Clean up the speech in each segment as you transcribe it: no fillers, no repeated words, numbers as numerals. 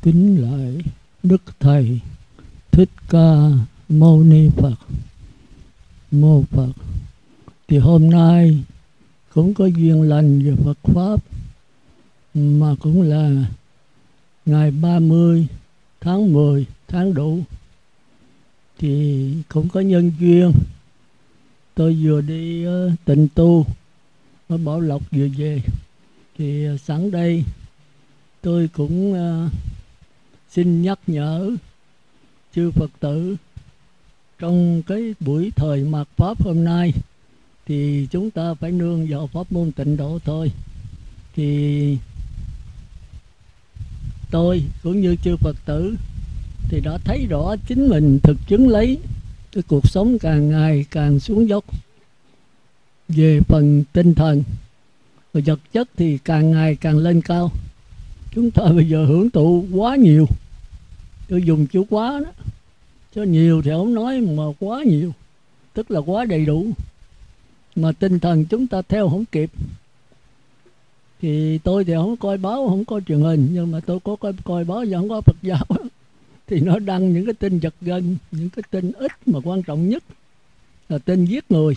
Kính lạy Đức Thầy Thích Ca Mâu Ni Phật. Mô Phật. Thì hôm nay cũng có duyên lành về Phật Pháp, mà cũng là ngày 30 tháng 10 tháng Đụ. Thì cũng có nhân duyên tôi vừa đi tịnh tu ở Bảo Lộc vừa về. Thì sẵn đây tôi cũng xin nhắc nhở chư Phật tử trong cái buổi thời mạt Pháp hôm nay thì chúng ta phải nương vào pháp môn tịnh độ thôi. Thì tôi cũng như chư Phật tử thì đã thấy rõ chính mình thực chứng lấy cái cuộc sống càng ngày càng xuống dốc về phần tinh thần, và vật chất thì càng ngày càng lên cao. Chúng ta bây giờ hưởng thụ quá nhiều, tôi dùng chữ quá đó, chứ nhiều thì không nói, mà quá nhiều tức là quá đầy đủ, mà tinh thần chúng ta theo không kịp. Thì tôi thì không coi báo, không coi truyền hình, nhưng mà tôi có coi báo và không có Phật giáo thì nó đăng những cái tin giật gân, những cái tin ít mà quan trọng nhất là tin giết người.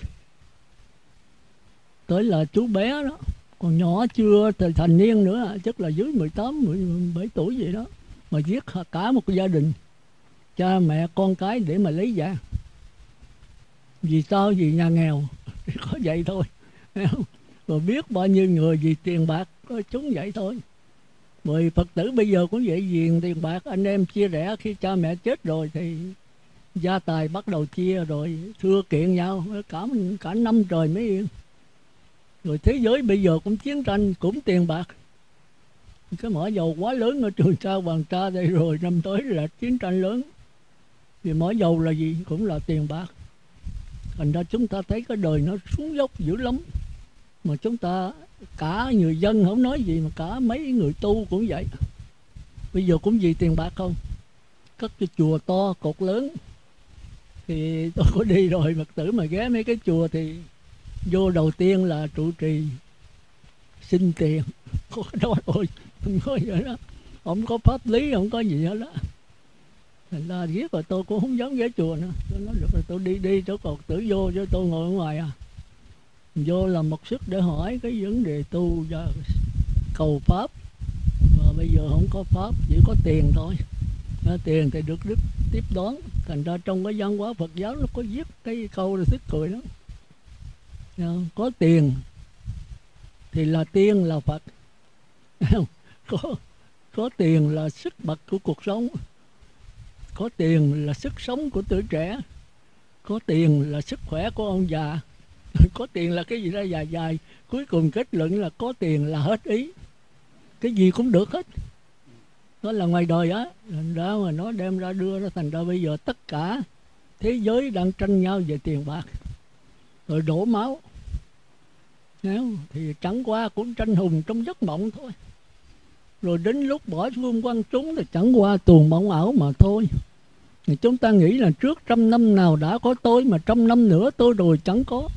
Tới là chú bé đó, còn nhỏ chưa thành niên nữa, chắc là dưới 18, 17 tuổi vậy đó, mà giết cả một gia đình, cha mẹ con cái để mà lấy vàng. Vì sao? Vì nhà nghèo thì có vậy thôi. Rồi biết bao nhiêu người vì tiền bạc, có chúng vậy thôi. Bởi Phật tử bây giờ cũng vậy, vì tiền bạc anh em chia rẽ. Khi cha mẹ chết rồi thì gia tài bắt đầu chia, rồi thưa kiện nhau cả năm trời mới yên. Rồi thế giới bây giờ cũng chiến tranh, cũng tiền bạc. Cái mỏ dầu quá lớn ở Trường Sa Hoàng Sa đây rồi, năm tới là chiến tranh lớn. Vì mỏ dầu là gì? Cũng là tiền bạc. Thành ra chúng ta thấy cái đời nó xuống dốc dữ lắm. Mà chúng ta, cả người dân không nói gì, mà cả mấy người tu cũng vậy. Bây giờ cũng vì tiền bạc không. Cất cái chùa to, cột lớn. Thì tôi có đi rồi, Phật tử mà ghé mấy cái chùa thì vô đầu tiên là trụ trì xin tiền. Có đó thôi, không có gì đó. Không có pháp lý, không có gì hết đó. Thành ra riết rồi tôi cũng không dám ghé chùa nữa. Tôi nói được rồi, tôi đi chỗ Phật tử vô, chứ tôi ngồi ở ngoài à. Vô làm một sức để hỏi cái vấn đề tu và cầu Pháp. Mà bây giờ không có Pháp, chỉ có tiền thôi. Tiền thì được Đức tiếp đón. Thành ra trong cái văn hóa Phật giáo nó có viết cái câu là thích cười lắm. Có tiền thì là tiên là Phật. Có tiền là sức bật của cuộc sống. Có tiền là sức sống của tuổi trẻ. Có tiền là sức khỏe của ông già. Có tiền là cái gì đó dài dài. Cuối cùng kết luận là có tiền là hết ý. Cái gì cũng được hết. Đó là ngoài đời á. Thành ra mà nó đem ra đưa ra, thành ra bây giờ tất cả thế giới đang tranh nhau về tiền bạc, rồi đổ máu. Thì chẳng qua cũng tranh hùng trong giấc mộng thôi. Rồi đến lúc bỏ phương quăng trúng thì chẳng qua tuồng mộng ảo mà thôi. Thì chúng ta nghĩ là trước 100 năm nào đã có tôi, mà 100 năm nữa tôi rồi chẳng có.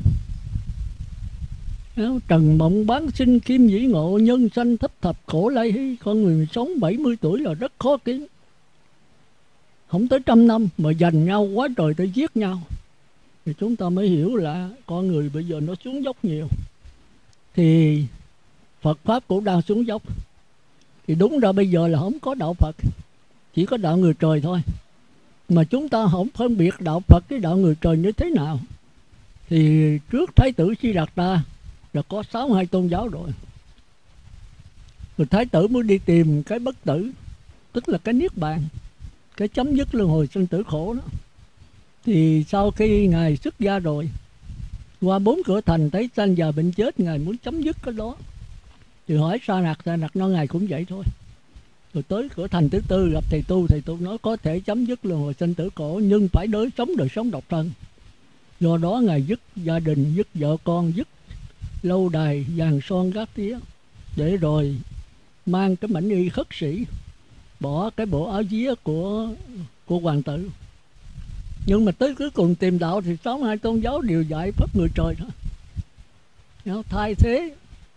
Trần mộng bán sinh kim dĩ ngộ, nhân sanh thấp thập khổ lai hy. Con người sống 70 tuổi là rất khó kiếm. Không tới 100 năm mà giành nhau quá trời để giết nhau. Thì chúng ta mới hiểu là con người bây giờ nó xuống dốc nhiều. Thì Phật Pháp cũng đang xuống dốc. Thì đúng ra bây giờ là không có đạo Phật, chỉ có đạo người trời thôi. Mà chúng ta không phân biệt đạo Phật với đạo người trời như thế nào. Thì trước Thái tử Si Đạt Ta là có 62 tôn giáo rồi. Rồi Thái tử mới đi tìm cái bất tử, tức là cái niết bàn, cái chấm dứt luân hồi sinh tử khổ đó. Thì sau khi Ngài xuất gia rồi, qua 4 cửa thành thấy sanh già bệnh chết, Ngài muốn chấm dứt cái đó. Thì hỏi Sa Nặc nói Ngài cũng vậy thôi. Rồi tới cửa thành thứ 4 gặp thầy tu nói có thể chấm dứt luân hồi sinh tử khổ, nhưng phải đời sống độc thân. Do đó Ngài dứt gia đình, dứt vợ con, dứt lâu đài vàng son gác tía, để rồi mang cái mảnh y khất sĩ, bỏ cái bộ áo vía của hoàng tử. Nhưng mà tới cuối cùng tìm đạo thì 62 tôn giáo đều dạy pháp người trời thôi. Thay thế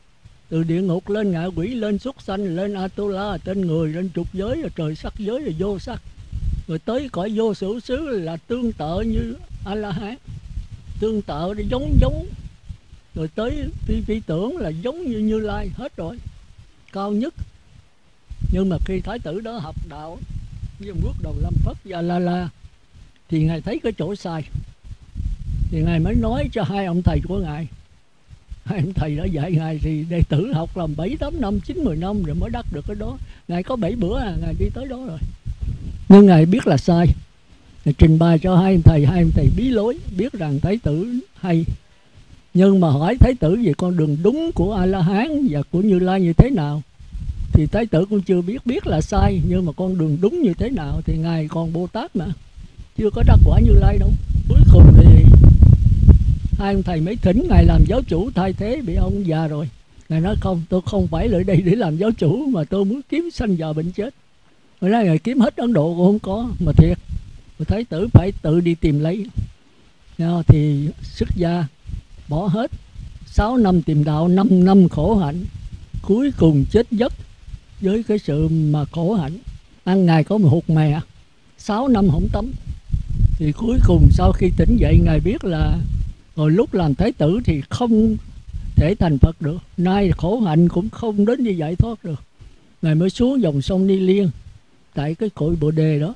Từ địa ngục lên ngạ quỷ, lên súc sanh, lên Atula, trên người, lên trục giới, rồi trời sắc giới, rồi vô sắc. Rồi tới cõi vô sự xứ là tương tự như A-la-hán, tương tự để giống. Rồi tới phi tưởng là giống như Như Lai, hết rồi, cao nhất. Nhưng mà khi thái tử đó học đạo với bước đầu lâm Phất và La thì ngài thấy cái chỗ sai, thì ngài mới nói cho hai ông thầy của ngài. Hai ông thầy đã dạy ngài thì đệ tử học làm 7, 8 năm, 9, 10 năm rồi mới đắc được cái đó. Ngài có 7 bữa ngài đi tới đó rồi. Nhưng ngài biết là sai, ngài trình bày cho hai ông thầy bí lối, biết rằng thái tử hay. Nhưng mà hỏi thái tử về con đường đúng của A-la-hán và của Như Lai như thế nào, thì thái tử cũng chưa biết là sai, nhưng mà con đường đúng như thế nào thì ngài còn Bồ Tát mà, chưa có đắc quả Như Lai đâu. Cuối cùng thì hai ông thầy mới thỉnh ngài làm giáo chủ thay thế, bị ông già rồi. Ngài nói không, tôi không phải lại đây để làm giáo chủ, mà tôi muốn kiếm sanh già bệnh chết. Ngài nói ngài kiếm hết Ấn Độ cũng không có, mà thiệt. Rồi thái tử phải tự đi tìm lấy. Thì xuất gia bỏ hết, 6 năm tìm đạo, 5 năm khổ hạnh, cuối cùng chết giấc với cái sự mà khổ hạnh. Ăn ngày có một hột mè, 6 năm không tắm. Thì cuối cùng sau khi tỉnh dậy, ngài biết là hồi lúc làm thái tử thì không thể thành Phật được, nay khổ hạnh cũng không đến như giải thoát được. Ngài mới xuống dòng sông Ni Liên tại cái cội Bồ Đề đó.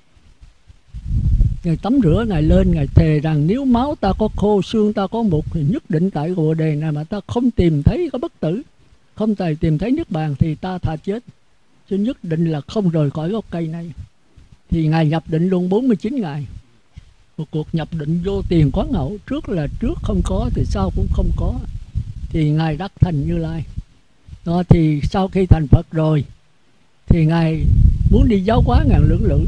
Ngài tắm rửa, ngài lên, ngài thề rằng nếu máu ta có khô, xương ta có mục, thì nhất định tại Bồ Đề này mà ta không tìm thấy có bất tử, không tìm thấy Niết Bàn, thì ta thà chết, chứ nhất định là không rời khỏi gốc cây này. Thì ngài nhập định luôn 49 ngày. Một cuộc nhập định vô tiền khoáng hậu, trước không có thì sau cũng không có. Thì ngài đắc thành Như Lai. Đó, thì sau khi thành Phật rồi thì ngài muốn đi giáo hóa ngàn lưỡng lự.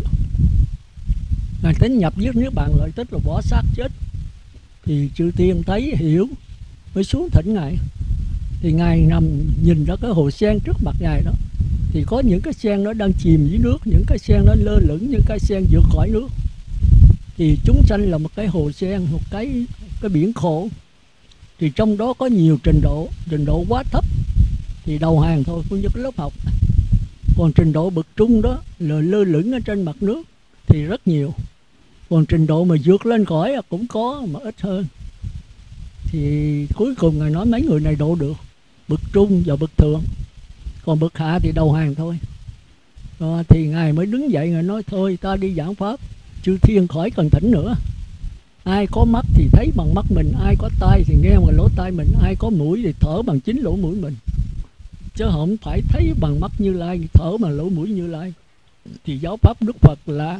Ngài tính nhập với Niết Bàn lợi, tức là bỏ xác chết. Thì chư tiên thấy hiểu mới xuống thỉnh ngài. Thì ngài nằm nhìn ra cái hồ sen trước mặt ngài đó, thì có những cái sen nó đang chìm dưới nước, những cái sen nó lơ lửng, những cái sen vượt khỏi nước. Thì chúng sanh là một cái hồ sen, một cái biển khổ. Thì trong đó có nhiều trình độ quá thấp thì đầu hàng thôi, cũng như cái lớp học. Còn trình độ bậc trung đó là lơ lửng ở trên mặt nước thì rất nhiều. Còn trình độ mà vượt lên khỏi cũng có mà ít hơn. Thì cuối cùng ngài nói mấy người này độ được, bậc trung và bậc thượng, còn bậc hạ thì đầu hàng thôi. Đó, thì ngài mới đứng dậy, ngài nói thôi ta đi giảng pháp, chư thiên khỏi cần thỉnh nữa. Ai có mắt thì thấy bằng mắt mình, ai có tai thì nghe bằng lỗ tai mình, ai có mũi thì thở bằng chính lỗ mũi mình, chứ không phải thấy bằng mắt Như Lai, thở bằng lỗ mũi Như Lai. Thì giáo pháp Đức Phật là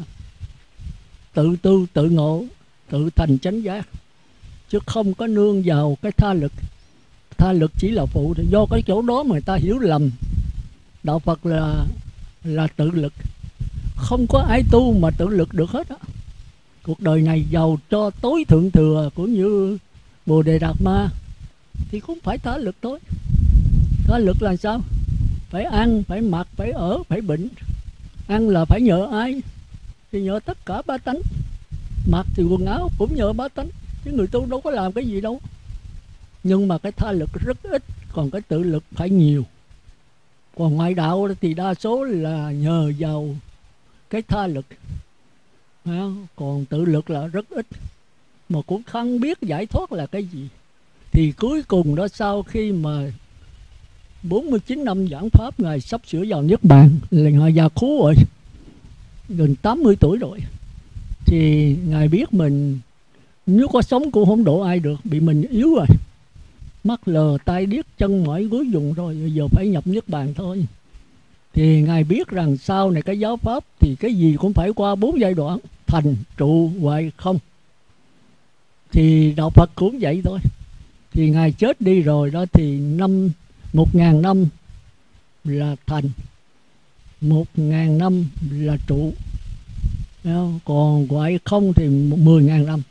tự tu tự ngộ, tự thành chánh giác, chứ không có nương vào cái tha lực. Tha lực chỉ là phụ, thì do cái chỗ đó mà người ta hiểu lầm đạo Phật là tự lực. Không có ai tu mà tự lực được hết á. Cuộc đời này giàu cho tối thượng thừa cũng như Bồ Đề Đạt Ma thì cũng phải tha lực thôi. Tha lực là sao? Phải ăn, phải mặc, phải ở, phải bệnh. Ăn là phải nhờ ai? Thì nhờ tất cả ba tánh. Mặc thì quần áo cũng nhờ ba tánh, chứ người tu đâu có làm cái gì đâu. Nhưng mà cái tha lực rất ít, còn cái tự lực phải nhiều. Còn ngoại đạo thì đa số là nhờ vào cái tha lực, còn tự lực là rất ít, mà cũng không biết giải thoát là cái gì. Thì cuối cùng đó, sau khi mà 49 năm giảng pháp, ngài sắp sửa vào Niết Bàn, là ngài già khú rồi, gần 80 tuổi rồi. Thì ngài biết mình nếu có sống cũng không độ ai được, bị mình yếu rồi, mắt lờ tai điếc chân mỏi gối dùng rồi, giờ phải nhập Niết Bàn thôi. Thì ngài biết rằng sau này cái giáo pháp thì cái gì cũng phải qua 4 giai đoạn: thành, trụ, hoại, không. Thì đạo Phật cũng vậy thôi. Thì ngài chết đi rồi đó, thì 1.000 năm là thành, 1.000 năm là trụ, còn hoại không thì 10.000 năm,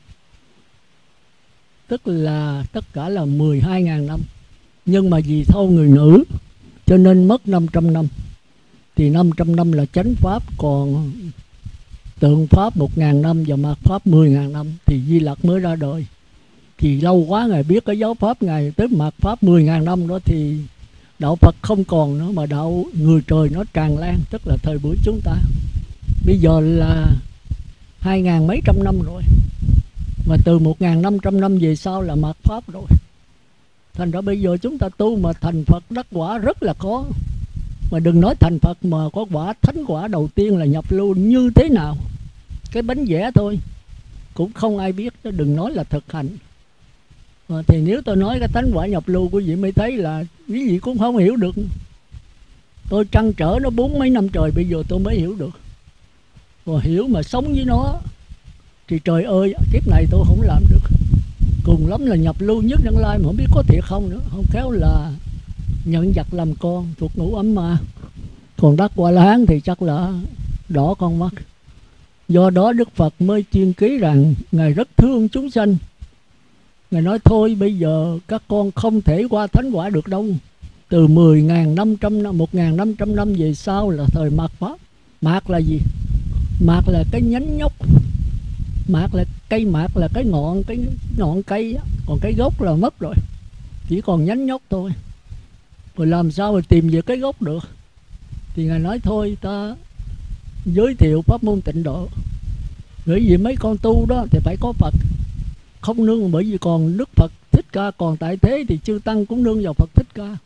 tức là tất cả là 12.000 năm. Nhưng mà vì thâu người nữ cho nên mất 500 năm. Thì 500 năm là chánh pháp, còn tượng pháp 1.000 năm và mạt pháp 10.000 năm thì Di Lặc mới ra đời. Thì lâu quá ngài biết cái giáo pháp ngài tới mạt pháp 10.000 năm đó, thì Đạo Phật không còn nữa, mà đạo người trời nó tràn lan, tức là thời buổi chúng ta. Bây giờ là 2000 mấy trăm năm rồi, mà từ 1500 năm về sau là mạt Pháp rồi. Thành ra bây giờ chúng ta tu mà thành Phật đắc quả rất là khó. Mà đừng nói thành Phật, mà có quả thánh quả đầu tiên là nhập lưu như thế nào, cái bánh vẽ thôi cũng không ai biết, đừng nói là thực hành. Thì nếu tôi nói cái thánh quả nhập lưu, quý vị mới thấy là quý vị cũng không hiểu được. Tôi trăn trở nó 40 mấy năm trời, bây giờ tôi mới hiểu được. Và hiểu mà sống với nó thì trời ơi, kiếp này tôi không làm được. Cùng lắm là nhập lưu nhất đăng lai, mà không biết có thiệt không nữa. Không khéo là nhận vật làm con, thuộc ngũ ấm ma. Còn đắc quả La Hán thì chắc là đỏ con mắt. Do đó Đức Phật mới chuyên ký rằng Ngài rất thương chúng sanh. Ngài nói thôi bây giờ các con không thể qua thánh quả được đâu. Từ 10.500 năm, 1.500 năm về sau là thời mạt Pháp. Mạt là gì? Mạt là cái nhánh nhóc. Mạt là cây, mạt là cái ngọn cây, còn cái gốc là mất rồi, chỉ còn nhánh nhóc thôi. Rồi làm sao mà tìm về cái gốc được? Thì Ngài nói thôi ta giới thiệu pháp môn tịnh độ. Bởi vì mấy con tu đó thì phải có Phật, không nương, bởi vì còn Đức Phật Thích Ca còn tại thế thì chư tăng cũng nương vào Phật Thích Ca.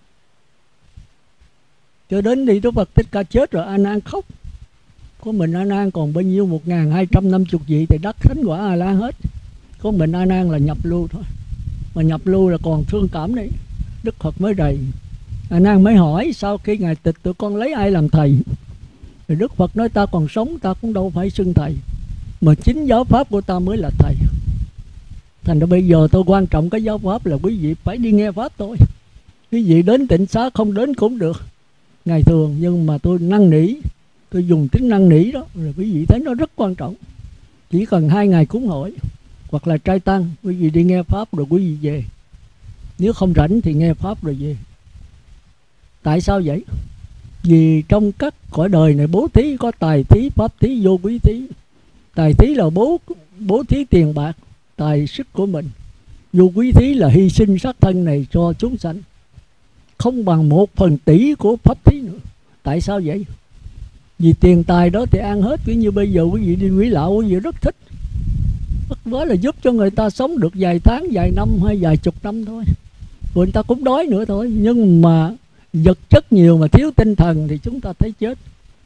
Cho đến đi Đức Phật Thích Ca chết rồi, A Nan khóc. Có mình A Nan còn bao nhiêu 1250 vị thì đắc thánh quả A La hết. Có mình A Nan là nhập lưu thôi. Mà nhập lưu là còn thương cảm đấy. Đức Phật mới rầy. A Nan mới hỏi sau khi Ngài tịch tụi con lấy ai làm thầy? Thì Đức Phật nói ta còn sống ta cũng đâu phải xưng thầy, mà chính giáo pháp của ta mới là thầy. Thành ra bây giờ tôi quan trọng cái giáo pháp là quý vị phải đi nghe pháp thôi. Quý vị đến tịnh xá không đến cũng được ngày thường, nhưng mà tôi năn nỉ, tôi dùng tính năn nỉ đó, rồi quý vị thấy nó rất quan trọng. Chỉ cần 2 ngày cúng hội hoặc là trai tăng, quý vị đi nghe pháp rồi quý vị về. Nếu không rảnh thì nghe pháp rồi về. Tại sao vậy? Vì trong các cõi đời này bố thí có tài thí, pháp thí, vô quý thí. Tài thí là bố thí tiền bạc, tài sức của mình. Vô quý thí là hy sinh xác thân này cho chúng sanh, không bằng 1/1000 của pháp thí nữa. Tại sao vậy? Vì tiền tài đó thì ăn hết. Ví như bây giờ quý vị đi quỷ lạo, quý vị rất thích, bất quá là giúp cho người ta sống được vài tháng, vài năm hay vài chục năm thôi, rồi người ta cũng đói nữa thôi. Nhưng mà vật chất nhiều mà thiếu tinh thần thì chúng ta thấy chết.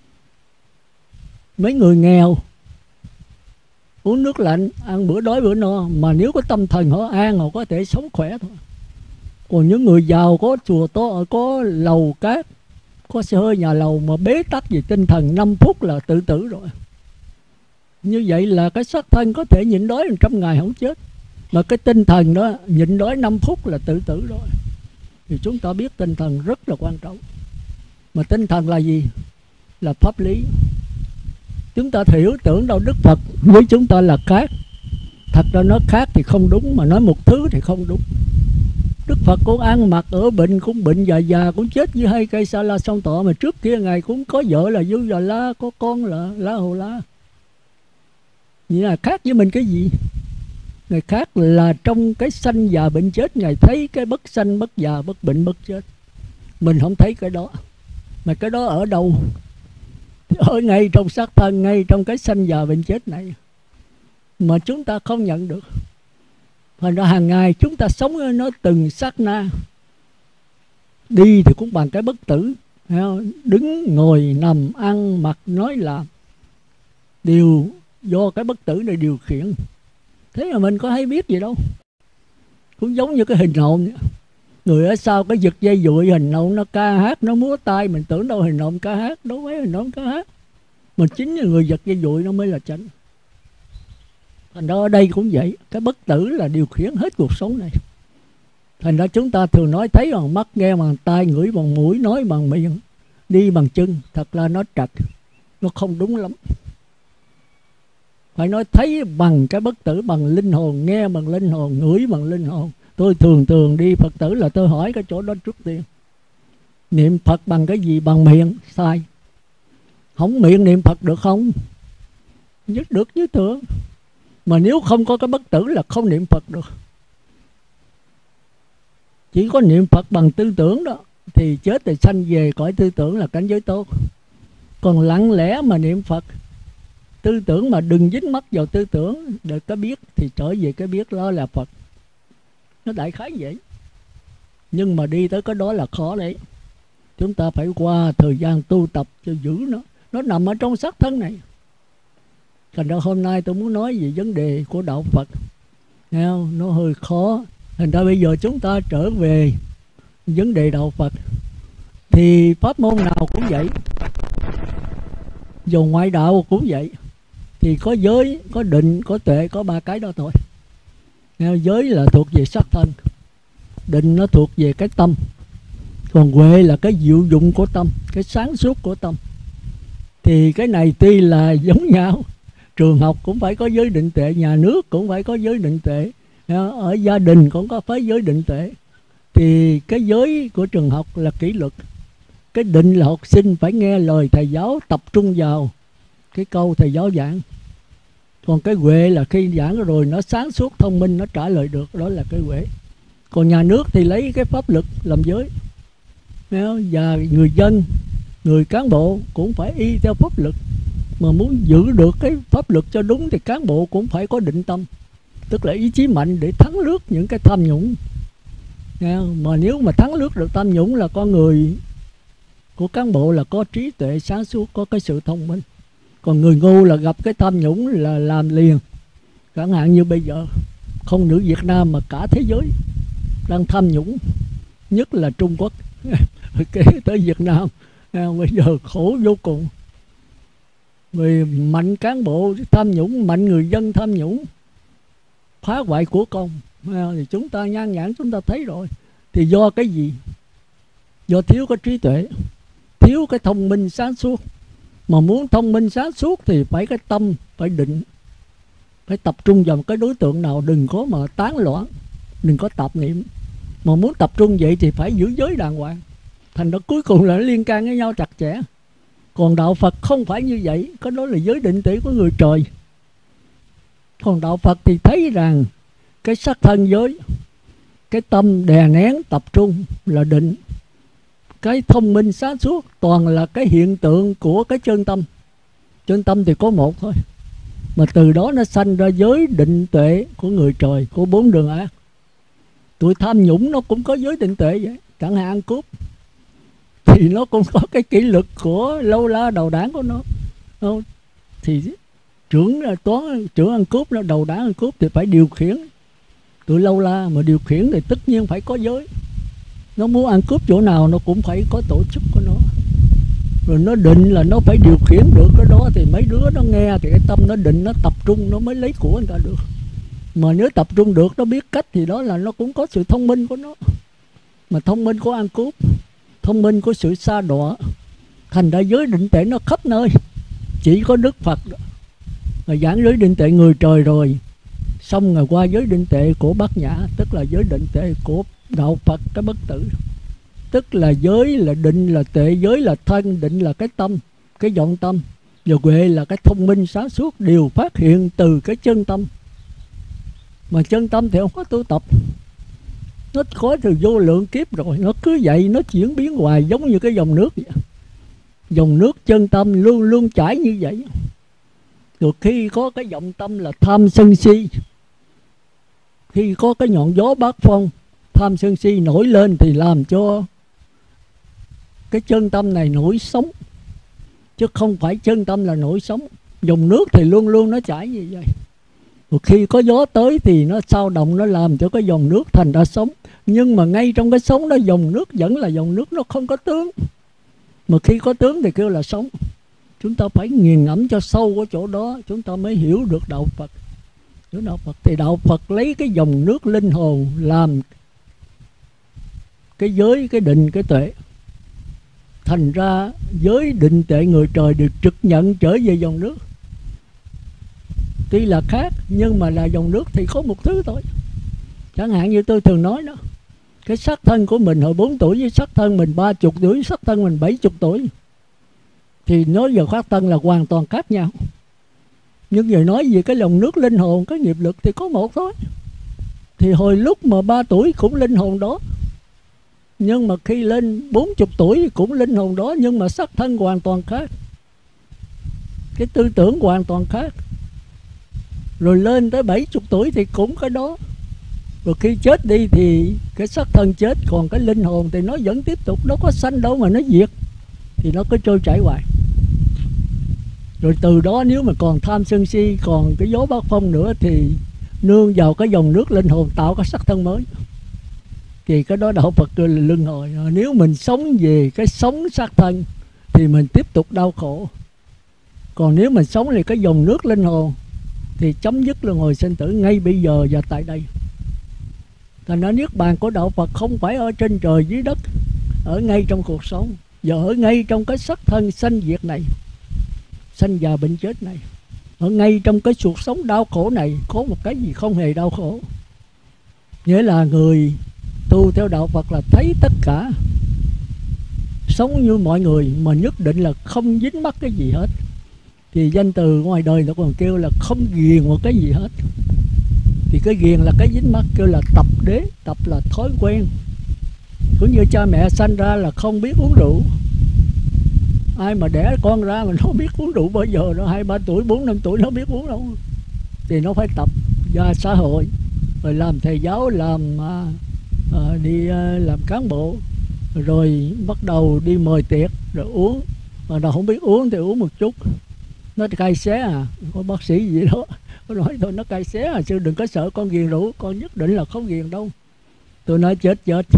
Mấy người nghèo uống nước lạnh, ăn bữa đói bữa no, mà nếu có tâm thần họ an, họ có thể sống khỏe thôi. Còn những người giàu có chùa to, có lầu cát, có xe hơi nhà lầu mà bế tắc về tinh thần 5 phút là tự tử rồi. Như vậy là cái xác thân có thể nhịn đói 100 ngày không chết, mà cái tinh thần đó nhịn đói 5 phút là tự tử rồi. Thì chúng ta biết tinh thần rất là quan trọng. Mà tinh thần là gì? Là pháp lý. Chúng ta hiểu tưởng đâu Đức Phật với chúng ta là khác. Thật ra nói khác thì không đúng, mà nói một thứ thì không đúng. Đức Phật cũng ăn mặc ở bệnh, cũng bệnh già cũng chết với 2 cây sa la song tọa. Mà trước kia Ngài cũng có vợ là Du Già La, có con là La Hầu La. Vậy là khác với mình cái gì? Ngài khác là trong cái sanh già bệnh chết, Ngài thấy cái bất sanh bất già bất bệnh bất chết. Mình không thấy cái đó. Mà cái đó ở đâu? Ở ngay trong xác thân, ngay trong cái sanh già bệnh chết này, mà chúng ta không nhận được. Thành ra hàng ngày chúng ta sống nó từng sát na. Đi thì cũng bằng cái bất tử, đứng ngồi nằm ăn mặc nói làm đều do cái bất tử này điều khiển. Thế mà mình có hay biết gì đâu. Cũng giống như cái hình hồn vậy. Người ở sau cái giật dây dụi hình hồn nó ca hát, nó múa tay, mình tưởng đâu hình hồn ca hát, đâu phải hình hồn ca hát, mà chính là người giật dây dụi nó mới là chánh. Thành ra ở đây cũng vậy, cái bất tử là điều khiển hết cuộc sống này. Thành ra chúng ta thường nói thấy bằng mắt, nghe bằng tai, ngửi bằng mũi, nói bằng miệng, đi bằng chân. Thật ra nó trật, nó không đúng lắm. Phải nói thấy bằng cái bất tử, bằng linh hồn, nghe bằng linh hồn, ngửi bằng linh hồn. Tôi thường đi Phật tử là tôi hỏi cái chỗ đó trước tiên. Niệm Phật bằng cái gì? Bằng miệng. Sai. Không miệng niệm Phật được không? Nhất được như thường. Mà nếu không có cái bất tử là không niệm Phật được. Chỉ có niệm Phật bằng tư tưởng đó. thì chết thì sanh về cõi tư tưởng là cảnh giới tốt. Còn lặng lẽ mà niệm Phật, tư tưởng mà đừng dính mắc vào tư tưởng, để cái biết thì trở về cái biết, đó là Phật. Nó đại khái vậy. Nhưng mà đi tới cái đó là khó đấy. Chúng ta phải qua thời gian tu tập cho giữ nó. Nó nằm ở trong xác thân này. Thành ra hôm nay tôi muốn nói về vấn đề của đạo Phật. Nghe không? Nó hơi khó. Thành ra bây giờ chúng ta trở về vấn đề đạo Phật. Thì pháp môn nào cũng vậy, dù ngoại đạo cũng vậy. Thì có giới, có định, có tuệ, có ba cái đó thôi. Giới là thuộc về sắc thân, định nó thuộc về cái tâm, còn huệ là cái diệu dụng của tâm, cái sáng suốt của tâm. Thì cái này tuy là giống nhau, trường học cũng phải có giới định tuệ, nhà nước cũng phải có giới định tuệ, ở gia đình cũng có phải giới định tuệ. Thì cái giới của trường học là kỷ luật, cái định là học sinh phải nghe lời thầy giáo, tập trung vào cái câu thầy giáo giảng. Còn cái huệ là khi giảng rồi nó sáng suốt, thông minh, nó trả lời được, đó là cái huệ. Còn nhà nước thì lấy cái pháp luật làm giới, và người dân, người cán bộ cũng phải y theo pháp luật. Mà muốn giữ được cái pháp luật cho đúng thì cán bộ cũng phải có định tâm, tức là ý chí mạnh để thắng lướt những cái tham nhũng. Mà nếu mà thắng lướt được tham nhũng là con người của cán bộ là có trí tuệ sáng suốt, có cái sự thông minh. Còn người ngu là gặp cái tham nhũng là làm liền. Chẳng hạn như bây giờ không nữ Việt Nam mà cả thế giới đang tham nhũng, nhất là Trung Quốc kế tới Việt Nam. Bây giờ khổ vô cùng. Vì mạnh cán bộ tham nhũng, mạnh người dân tham nhũng, phá hoại của công. Thì chúng ta nhan nhãn chúng ta thấy rồi. Thì do cái gì? Do thiếu cái trí tuệ, thiếu cái thông minh sáng suốt. Mà muốn thông minh sáng suốt thì phải cái tâm, phải định, phải tập trung vào một cái đối tượng nào, đừng có mà tán loạn, đừng có tạp niệm. Mà muốn tập trung vậy thì phải giữ giới đàng hoàng. Thành ra cuối cùng là nó liên can với nhau chặt chẽ. Còn đạo Phật không phải như vậy, cái đó là giới định tuệ của người trời. Còn đạo Phật thì thấy rằng cái sắc thân giới, cái tâm đè nén tập trung là định, cái thông minh sáng suốt toàn là cái hiện tượng của cái chân tâm. Chân tâm thì có một thôi, mà từ đó nó sanh ra giới định tuệ của người trời, của bốn đường ác. Tụi tham nhũng nó cũng có giới định tuệ vậy. Chẳng hạn ăn cướp thì nó cũng có cái kỷ luật của lâu la đầu đảng của nó. Thì trưởng ăn cướp, nó đầu đảng ăn cướp thì phải điều khiển tụi lâu la, mà điều khiển thì tất nhiên phải có giới. Nó muốn ăn cướp chỗ nào nó cũng phải có tổ chức của nó. Rồi nó định là nó phải điều khiển được cái đó, thì mấy đứa nó nghe thì cái tâm nó định, nó tập trung, nó mới lấy của người ta được. Mà nếu tập trung được, nó biết cách thì đó là nó cũng có sự thông minh của nó. Mà thông minh của ăn cướp, thông minh của sự sa đọa. Thành ra giới định tuệ nó khắp nơi. Chỉ có Đức Phật mà giảng giới định tuệ người trời rồi, xong rồi qua giới định tuệ của Bát Nhã, tức là giới định tuệ của đạo Phật cái bất tử. Tức là giới là định là tuệ, giới là thân, định là cái tâm, cái vọng tâm, và huệ là cái thông minh sáng suốt, đều phát hiện từ cái chân tâm. Mà chân tâm thì không có tu tập, nó có từ vô lượng kiếp rồi, nó cứ vậy, nó chuyển biến hoài, giống như cái dòng nước vậy. Dòng nước chân tâm luôn luôn chảy như vậy. Rồi khi có cái vọng tâm là tham sân si, khi có cái ngọn gió bát phong tham sân si nổi lên thì làm cho cái chân tâm này nổi sóng, chứ không phải chân tâm là nổi sóng. Dòng nước thì luôn luôn nó chảy như vậy. Rồi khi có gió tới thì nó sao động, nó làm cho cái dòng nước thành ra sóng. Nhưng mà ngay trong cái sóng đó, dòng nước vẫn là dòng nước, nó không có tướng. Mà khi có tướng thì kêu là sóng. Chúng ta phải nghiền ngẫm cho sâu ở chỗ đó, chúng ta mới hiểu được đạo Phật. Đạo Phật thì đạo Phật lấy cái dòng nước linh hồn làm cái giới, cái định, cái tuệ. Thành ra giới định tuệ người trời được trực nhận trở về dòng nước. Tuy là khác nhưng mà là dòng nước thì có một thứ thôi. Chẳng hạn như tôi thường nói đó, cái sắc thân của mình hồi 4 tuổi với sắc thân mình 30 tuổi, sắc thân mình 70 tuổi, thì nói về sắc thân là hoàn toàn khác nhau. Nhưng giờ nói về cái dòng nước linh hồn, cái nghiệp lực thì có một thôi. Thì hồi lúc mà 3 tuổi cũng linh hồn đó, Nhưng mà khi lên 40 tuổi thì cũng linh hồn đó, nhưng mà sắc thân hoàn toàn khác, cái tư tưởng hoàn toàn khác. Rồi lên tới 70 tuổi thì cũng cái đó. Rồi khi chết đi thì cái xác thân chết, còn cái linh hồn thì nó vẫn tiếp tục, nó có sanh đâu mà nó diệt, thì nó cứ trôi chảy hoài. Rồi từ đó nếu mà còn tham sân si, còn cái gió bát phong nữa thì nương vào cái dòng nước linh hồn tạo cái sắc thân mới. Thì cái đó đạo Phật kêu là luân hồi. Nếu mình sống về cái sống xác thân thì mình tiếp tục đau khổ. Còn nếu mình sống về cái dòng nước linh hồn thì chấm dứt luân hồi sinh tử ngay bây giờ và tại đây. Thành ra niết bàn của đạo Phật không phải ở trên trời dưới đất, ở ngay trong cuộc sống, và ở ngay trong cái sắc thân sanh diệt này, sanh già bệnh chết này. Ở ngay trong cái cuộc sống đau khổ này có một cái gì không hề đau khổ. Nghĩa là người tu theo đạo Phật là thấy tất cả sống như mọi người, mà nhất định là không dính mắc cái gì hết. Thì danh từ ngoài đời nó còn kêu là không ghiền một cái gì hết. Thì cái ghiền là cái dính mắc, kêu là tập đế. Tập là thói quen. Cũng như cha mẹ sanh ra là không biết uống rượu. Ai mà đẻ con ra mà nó biết uống rượu bao giờ, nó 2-3 tuổi, 4-5 tuổi nó biết uống đâu. Thì nó phải tập ra xã hội, rồi làm thầy giáo, đi làm cán bộ, rồi bắt đầu đi mời tiệc rồi uống. Mà nào không biết uống thì uống một chút, nó cay xé à. Có bác sĩ gì đó nó nói thôi nó cay xé à, chứ đừng có sợ con ghiền rượu, con nhất định là không ghiền đâu. Tôi nói chết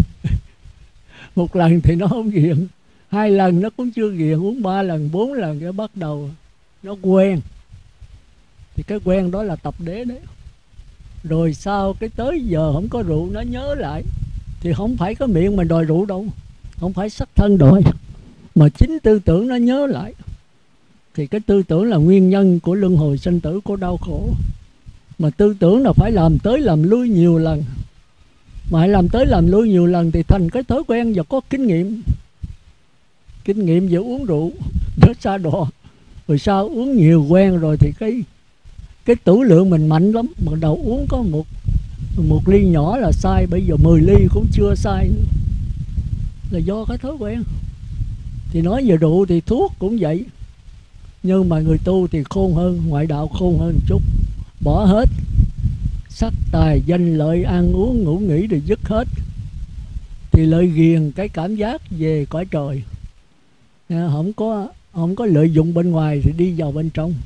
một lần thì nó không ghiền, 2 lần nó cũng chưa ghiền, uống 3 lần 4 lần cái bắt đầu nó quen. Thì cái quen đó là tập đế đấy. Rồi sau cái tới giờ không có rượu nó nhớ lại, thì không phải cái miệng mình đòi rượu đâu, không phải sắc thân đòi, mà chính tư tưởng nó nhớ lại. Thì cái tư tưởng là nguyên nhân của luân hồi sinh tử, của đau khổ. Mà tư tưởng là phải làm tới làm lui nhiều lần. Mà hãy làm tới làm lui nhiều lần thì thành cái thói quen và có kinh nghiệm. Kinh nghiệm về uống rượu, nó xa đọa. Rồi sau uống nhiều quen rồi thì cái tửu lượng mình mạnh lắm. Mà đầu uống có một ly nhỏ là sai, bây giờ 10 ly cũng chưa sai nữa. Là do cái thói quen. Thì nói về rượu thì thuốc cũng vậy. Nhưng mà người tu thì khôn hơn, ngoại đạo khôn hơn một chút. Bỏ hết sắc tài danh lợi ăn uống ngủ nghỉ rồi dứt hết. Thì lợi ghiền cái cảm giác về cõi trời. Không có lợi dụng bên ngoài thì đi vào bên trong.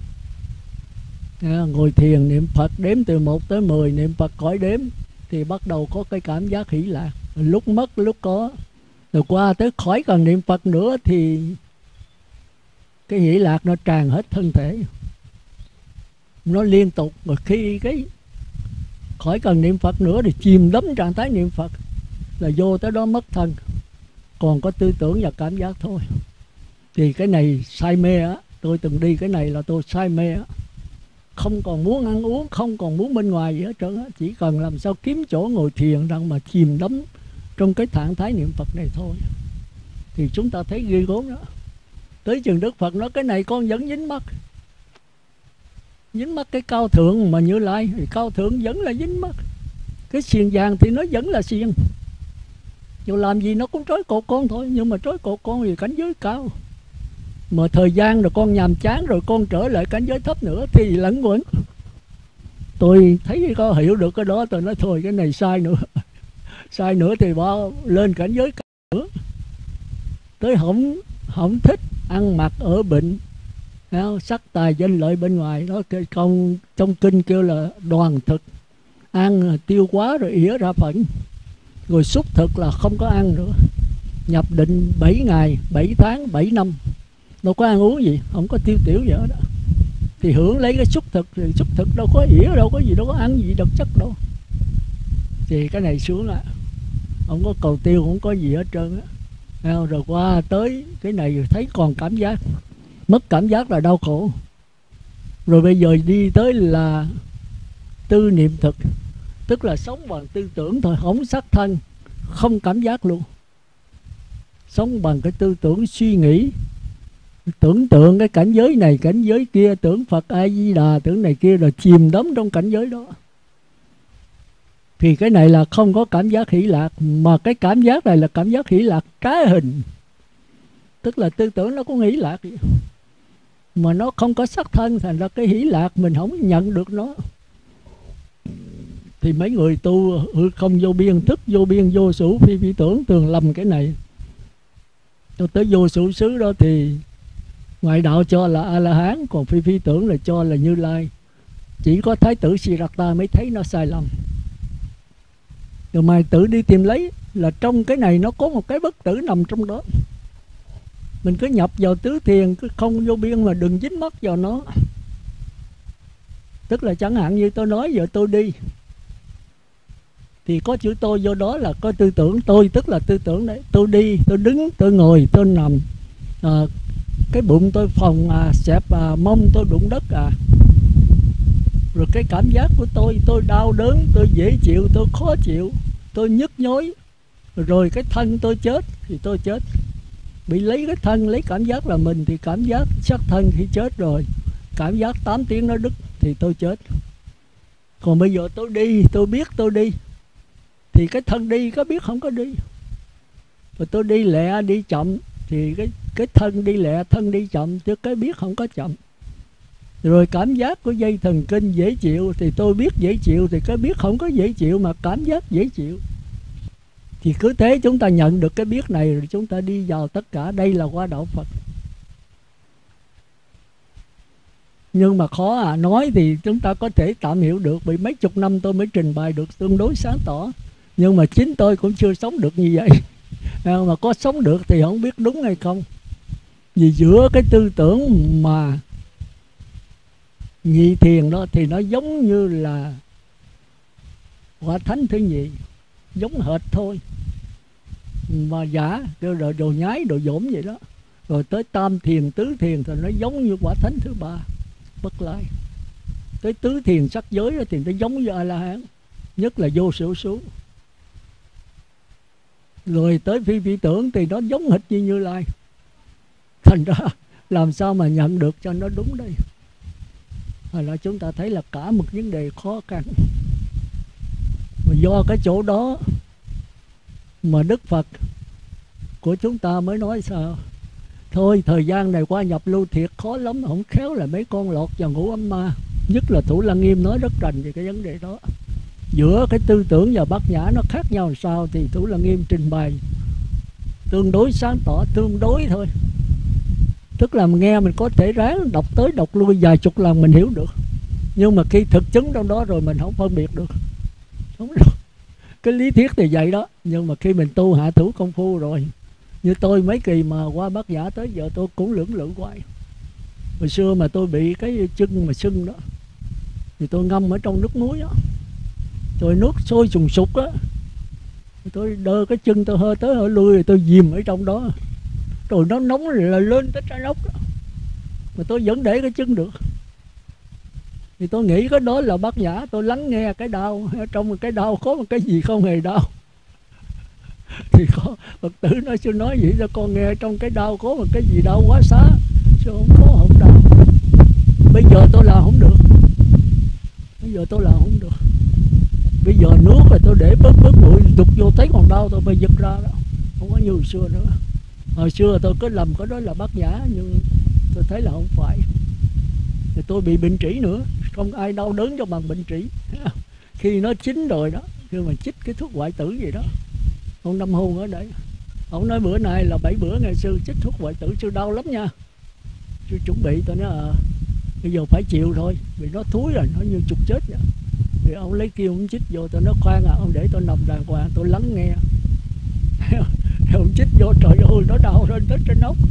Ngồi thiền niệm Phật đếm từ 1 tới 10, niệm Phật khỏi đếm, thì bắt đầu có cái cảm giác hỷ lạc. Lúc mất lúc có. Rồi qua tới khỏi cần niệm Phật nữa thì cái hỷ lạc nó tràn hết thân thể, nó liên tục. Mà khi cái khỏi cần niệm Phật nữa thì chìm đắm trạng thái niệm Phật, là vô tới đó mất thân, còn có tư tưởng và cảm giác thôi. Thì cái này say mê á, tôi từng đi cái này là tôi say mê á, không còn muốn ăn uống, không còn muốn bên ngoài gì hết trơn á, chỉ cần làm sao kiếm chỗ ngồi thiền rằng mà chìm đắm trong cái trạng thái niệm Phật này thôi. Thì chúng ta thấy ghê gớm đó. Tới chừng Đức Phật nói cái này con vẫn dính mắc. Dính mắc cái cao thượng mà Như Lai, thì cao thượng vẫn là dính mắc. Cái xiềng vàng thì nó vẫn là xiềng, dù làm gì nó cũng trói cột con thôi. Nhưng mà trói cột con thì cảnh giới cao, mà thời gian rồi con nhàm chán rồi con trở lại cảnh giới thấp nữa thì lẫn quẩn. Tôi thấy có hiểu được cái đó, tôi nói thôi cái này sai nữa. Sai nữa thì bỏ lên cảnh giới cao nữa. Tới không thích ăn mặc ở bệnh, sắc tài danh lợi bên ngoài đó. Trong kinh kêu là đoàn thực, ăn tiêu quá rồi ỉa ra phận. Rồi xúc thực là không có ăn nữa. Nhập định 7 ngày, 7 tháng, 7 năm, đâu có ăn uống gì, không có tiêu tiểu gì hết đó. Thì hưởng lấy cái xúc thực, thì xúc thực đâu có ỉa, đâu có gì, đâu có ăn gì độc chất đâu. Thì cái này xuống là không có cầu tiêu, không có gì hết trơn á. Rồi qua tới cái này thấy còn cảm giác, mất cảm giác là đau khổ. Rồi bây giờ đi tới là tư niệm thực, tức là sống bằng tư tưởng thôi, không sắc thân, không cảm giác luôn. Sống bằng cái tư tưởng suy nghĩ, tưởng tượng cái cảnh giới này cảnh giới kia, tưởng Phật A Di Đà, tưởng này kia, rồi chìm đắm trong cảnh giới đó. Thì cái này là không có cảm giác hỷ lạc, mà cái cảm giác này là cảm giác hỷ lạc trái hình. Tức là tư tưởng nó cũng hỷ lạc vậy, mà nó không có sắc thân, thành ra cái hỷ lạc mình không nhận được nó. Thì mấy người tu không vô biên, thức vô biên vô数phi phi tưởng thường lầm cái này. Cho tới vô số xứ đó thì ngoại đạo cho là A-la-hán, còn phi phi tưởng là cho là Như Lai. Chỉ có Thái tử Siddhartha mới thấy nó sai lầm. Rồi mày tự đi tìm lấy, là trong cái này nó có một cái bất tử nằm trong đó. Mình cứ nhập vào tứ thiền, cứ không vô biên mà đừng dính mắc vào nó. Tức là chẳng hạn như tôi nói giờ tôi đi, thì có chữ tôi vô đó là có tư tưởng tôi, tức là tư tưởng đấy. Tôi đi, tôi đứng, tôi ngồi, tôi nằm, cái bụng tôi phồng xẹp, mông tôi đụng đất rồi cái cảm giác của tôi đau đớn, tôi dễ chịu, tôi khó chịu, tôi nhức nhối, rồi cái thân tôi chết thì tôi chết. Bị lấy cái thân, lấy cảm giác là mình, thì cảm giác xác thân khi chết rồi, cảm giác 8 tiếng nó đứt thì tôi chết. Còn bây giờ tôi đi, tôi biết tôi đi, thì cái thân đi có biết không có đi. Rồi tôi đi lẹ đi chậm thì cái thân đi lẹ, thân đi chậm, chứ cái biết không có chậm. Rồi cảm giác của dây thần kinh dễ chịu thì tôi biết dễ chịu, thì cái biết không có dễ chịu mà cảm giác dễ chịu. Thì cứ thế chúng ta nhận được cái biết này, rồi chúng ta đi vào tất cả. Đây là qua đạo Phật. Nhưng mà khó nói thì chúng ta có thể tạm hiểu được, vì mấy chục năm tôi mới trình bày được tương đối sáng tỏ. Nhưng mà chính tôi cũng chưa sống được như vậy. Mà có sống được thì không biết đúng hay không. Vì giữa cái tư tưởng mà nhị thiền đó thì nó giống như là quả thánh thứ nhị, giống hệt thôi, mà giả rồi đồ nhái đồ dỗm vậy đó. Rồi tới tam thiền tứ thiền thì nó giống như quả thánh thứ ba Bất Lai. Tới tứ thiền sắc giới đó thì nó giống như A-la-hán, nhất là vô sở số. Rồi tới phi phi tưởng thì nó giống hệt như Như Lai. Thành ra làm sao mà nhận được cho nó đúng đây. Hoặc là chúng ta thấy là cả một vấn đề khó khăn. Mà do cái chỗ đó mà Đức Phật của chúng ta mới nói sao? Thôi thời gian này qua nhập lưu thiệt khó lắm, không khéo là mấy con lọt vào ngũ ấm ma. Nhất là Thủ Lăng Nghiêm nói rất rành về cái vấn đề đó. Giữa cái tư tưởng và bát nhã nó khác nhau làm sao thì Thủ Lăng Nghiêm trình bày tương đối sáng tỏ, tương đối thôi. Tức là nghe mình có thể ráng đọc tới đọc lui vài chục lần mình hiểu được. Nhưng mà khi thực chứng trong đó rồi mình không phân biệt được. Đúng rồi. Cái lý thuyết thì vậy đó. Nhưng mà khi mình tu hạ thủ công phu rồi, như tôi mấy kỳ mà qua bát nhã tới giờ tôi cũng lưỡng lự hoài. Hồi xưa mà tôi bị cái chân mà sưng đó, thì tôi ngâm ở trong nước muối đó, rồi nước sôi sùng sục đó, tôi đơ cái chân tôi hơi tới hơi lui, rồi tôi dìm ở trong đó, rồi nó nóng là lên tới trái nóc đó, mà tôi vẫn để cái chân được. Thì tôi nghĩ cái đó là bát nhã. Tôi lắng nghe cái đau, trong cái đau có một cái gì không hề đau. Thì có Phật tử nói sư nói vậy cho con nghe, trong cái đau có một cái gì đau quá xá, chứ không có không đau. Bây giờ tôi làm không được, bây giờ tôi làm không được. Bây giờ nước rồi tôi để bớt bụi đục vô thấy còn đau tôi phải giật ra đó, không có như hồi xưa nữa. Hồi xưa tôi cứ lầm cái đó là bát nhã, nhưng tôi thấy là không phải. Thì tôi bị bệnh trĩ nữa, không ai đau đớn cho bằng bệnh trĩ. Khi nó chín rồi đó, khi mà chích cái thuốc hoại tử gì đó, ông Năm Hôn ở đây, ông nói bữa nay là 7 bữa ngày sư chích thuốc hoại tử, sư đau lắm nha. Sư chuẩn bị, tôi nói bây giờ phải chịu thôi, vì nó thúi rồi, nó như trục chết vậy. Thì ông lấy kia ông chích vô, tôi nói khoan ông để tôi nằm đàng hoàng, tôi lắng nghe. Ông chích vô, trời ơi nó đau lên tới trên ốc.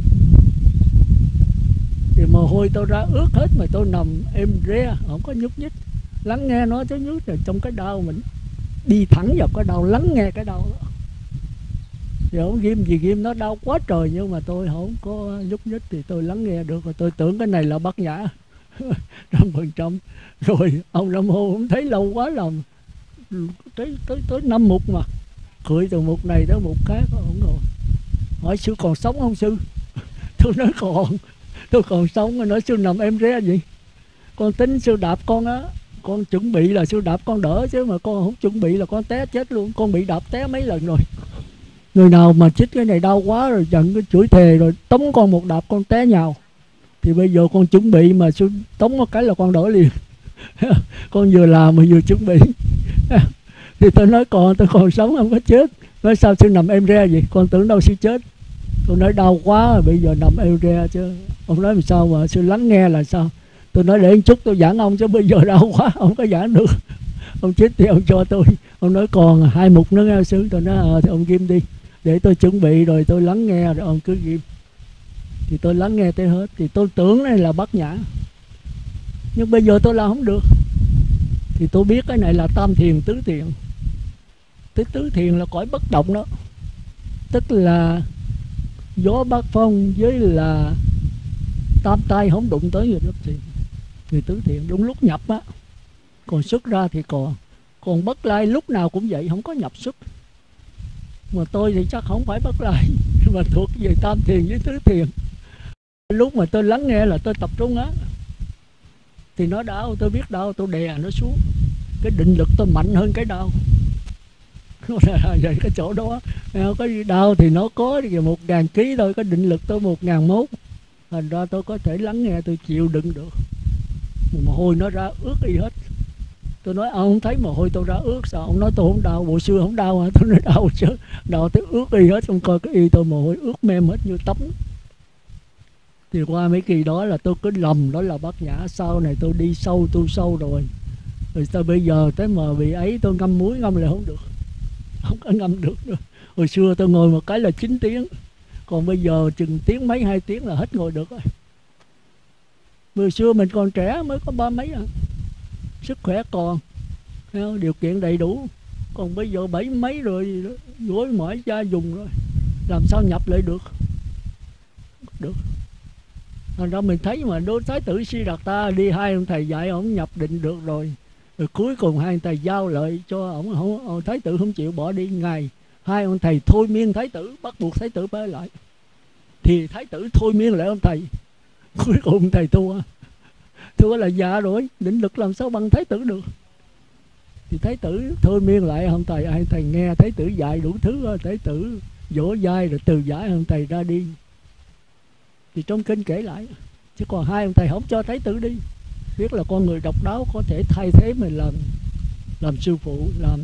Thì mồ hôi tôi ra ướt hết, mà tôi nằm êm re, không có nhúc nhích, lắng nghe nó tới nhúc. Rồi trong cái đau mình đi thẳng vào cái đau, lắng nghe cái đau đó. Thì ông ghim gì ghim, nó đau quá trời, nhưng mà tôi không có nhúc nhích, thì tôi lắng nghe được. Rồi tôi tưởng cái này là bát nhã 100%. Rồi ông Nam Hô cũng thấy lâu quá làm tới 5 mục mà cười từ mục này tới mục khác. Ông rồi hỏi sư còn sống không sư? Tôi nói còn, tôi còn sống. Mà nói sư nằm em ré gì, con tính sư đạp con á, Con chuẩn bị là sư đạp con đỡ, chứ mà con không chuẩn bị là con té chết luôn. Con bị đạp té mấy lần rồi. Người nào mà chích cái này đau quá rồi giận cái chửi thề rồi tống con một đạp con té nhào. Thì bây giờ con chuẩn bị mà sư tống một cái là con đỡ liền. Con vừa làm mà vừa chuẩn bị. Thì tôi nói tôi còn sống không có chết. Nói sao sư nằm êm re vậy, con tưởng đâu sư chết. Tôi nói đau quá rồi, bây giờ nằm êm re chứ. Ông nói làm sao mà sư lắng nghe là sao. Tôi nói để một chút tôi giảng ông, chứ bây giờ đau quá không có giảng được. Ông chết thì ông cho tôi. Ông nói còn 2 mục nữa nghe sư. Tôi nói thì ông ghim đi, để tôi chuẩn bị rồi tôi lắng nghe rồi ông cứ ghim. Thì tôi lắng nghe tới hết. Thì tôi tưởng này là bát nhã, nhưng bây giờ tôi làm không được. Thì tôi biết cái này là tam thiền tứ thiền. Tứ thiền là cõi bất động đó, tức là gió bát phong với là tam tai không đụng tới người bất thiền, người tứ thiền. Đúng lúc nhập á, còn xuất ra thì còn bất lai lúc nào cũng vậy, không có nhập xuất. Mà tôi thì chắc không phải bất lai mà thuộc về tam thiền với tứ thiền. Lúc mà tôi lắng nghe là tôi tập trung á, thì nó đau, tôi biết đau, tôi đè nó xuống. Cái định lực tôi mạnh hơn cái đau. Vậy cái chỗ đó cái đau thì nó có 1.000 kg thôi, cái định lực tôi 1.001. Thành ra tôi có thể lắng nghe, tôi chịu đựng được. Mồ hôi nó ra ướt y hết. Tôi nói ông không thấy mồ hôi tôi ra ướt sao? Ông nói tôi không đau, bộ xưa không đau hả? Tôi nói đau chứ, đau tới ướt y hết. Ông coi cái y tôi mồ hôi ướt mem hết như tắm. Thì qua mấy kỳ đó là tôi cứ lầm đó là bát nhã. Sau này tôi đi sâu, tu sâu rồi. Rồi sao bây giờ tới mà bị ấy tôi ngâm muối ngâm lại không được. Không có ngâm được nữa. Hồi xưa tôi ngồi một cái là 9 tiếng. Còn bây giờ chừng tiếng mấy 2 tiếng là hết ngồi được rồi. Hồi xưa mình còn trẻ mới có 30 mấy à. Sức khỏe còn, điều kiện đầy đủ. Còn bây giờ 70 mấy rồi, gối mỏi da dùng rồi, làm sao nhập lại được. Được. Thành ra mình thấy mà đối Thái tử Siddhartha đi 2 ông thầy dạy ổng nhập định được rồi. Rồi cuối cùng 2 ông thầy giao lợi cho ổng, Thái tử không chịu bỏ đi. Ngày 2 ông thầy thôi miên Thái tử, bắt buộc Thái tử phải lại. Thì Thái tử thôi miên lại ông thầy. Cuối cùng ông thầy thua là già rồi, định lực làm sao bằng Thái tử được. Thì Thái tử thôi miên lại ông thầy, ai thầy nghe Thái tử dạy đủ thứ, Thái tử vỗ vai rồi từ giải ông thầy ra đi. Thì trong kinh kể lại. Chứ còn 2 ông thầy không cho Thái tử đi. Biết là con người độc đáo có thể thay thế mình làm sư phụ,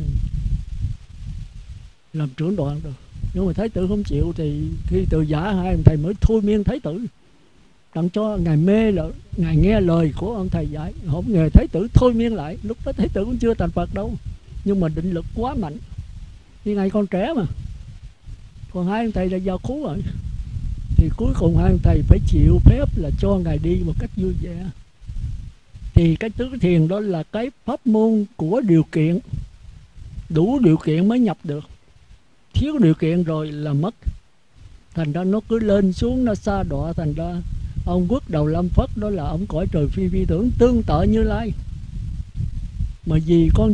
làm trưởng đoàn được. Nhưng mà Thái tử không chịu, thì khi từ giả 2 ông thầy mới thôi miên Thái tử, đặng cho ngài mê là ngài nghe lời của ông thầy dạy. Không ngờ Thái tử thôi miên lại. Lúc đó Thái tử cũng chưa thành Phật đâu, nhưng mà định lực quá mạnh. Vì ngài còn trẻ mà. Còn 2 ông thầy đã vào cứu rồi. Thì cuối cùng 2 ông thầy phải chịu phép là cho ngài đi một cách vui vẻ. Thì cái tứ thiền đó là cái pháp môn của điều kiện. Đủ điều kiện mới nhập được. Thiếu điều kiện rồi là mất. Thành ra nó cứ lên xuống, nó sa đọa. Thành ra ông Quốc Đầu Lâm Phất đó là ông cõi trời phi vi tưởng tương tự Như Lai. Mà vì con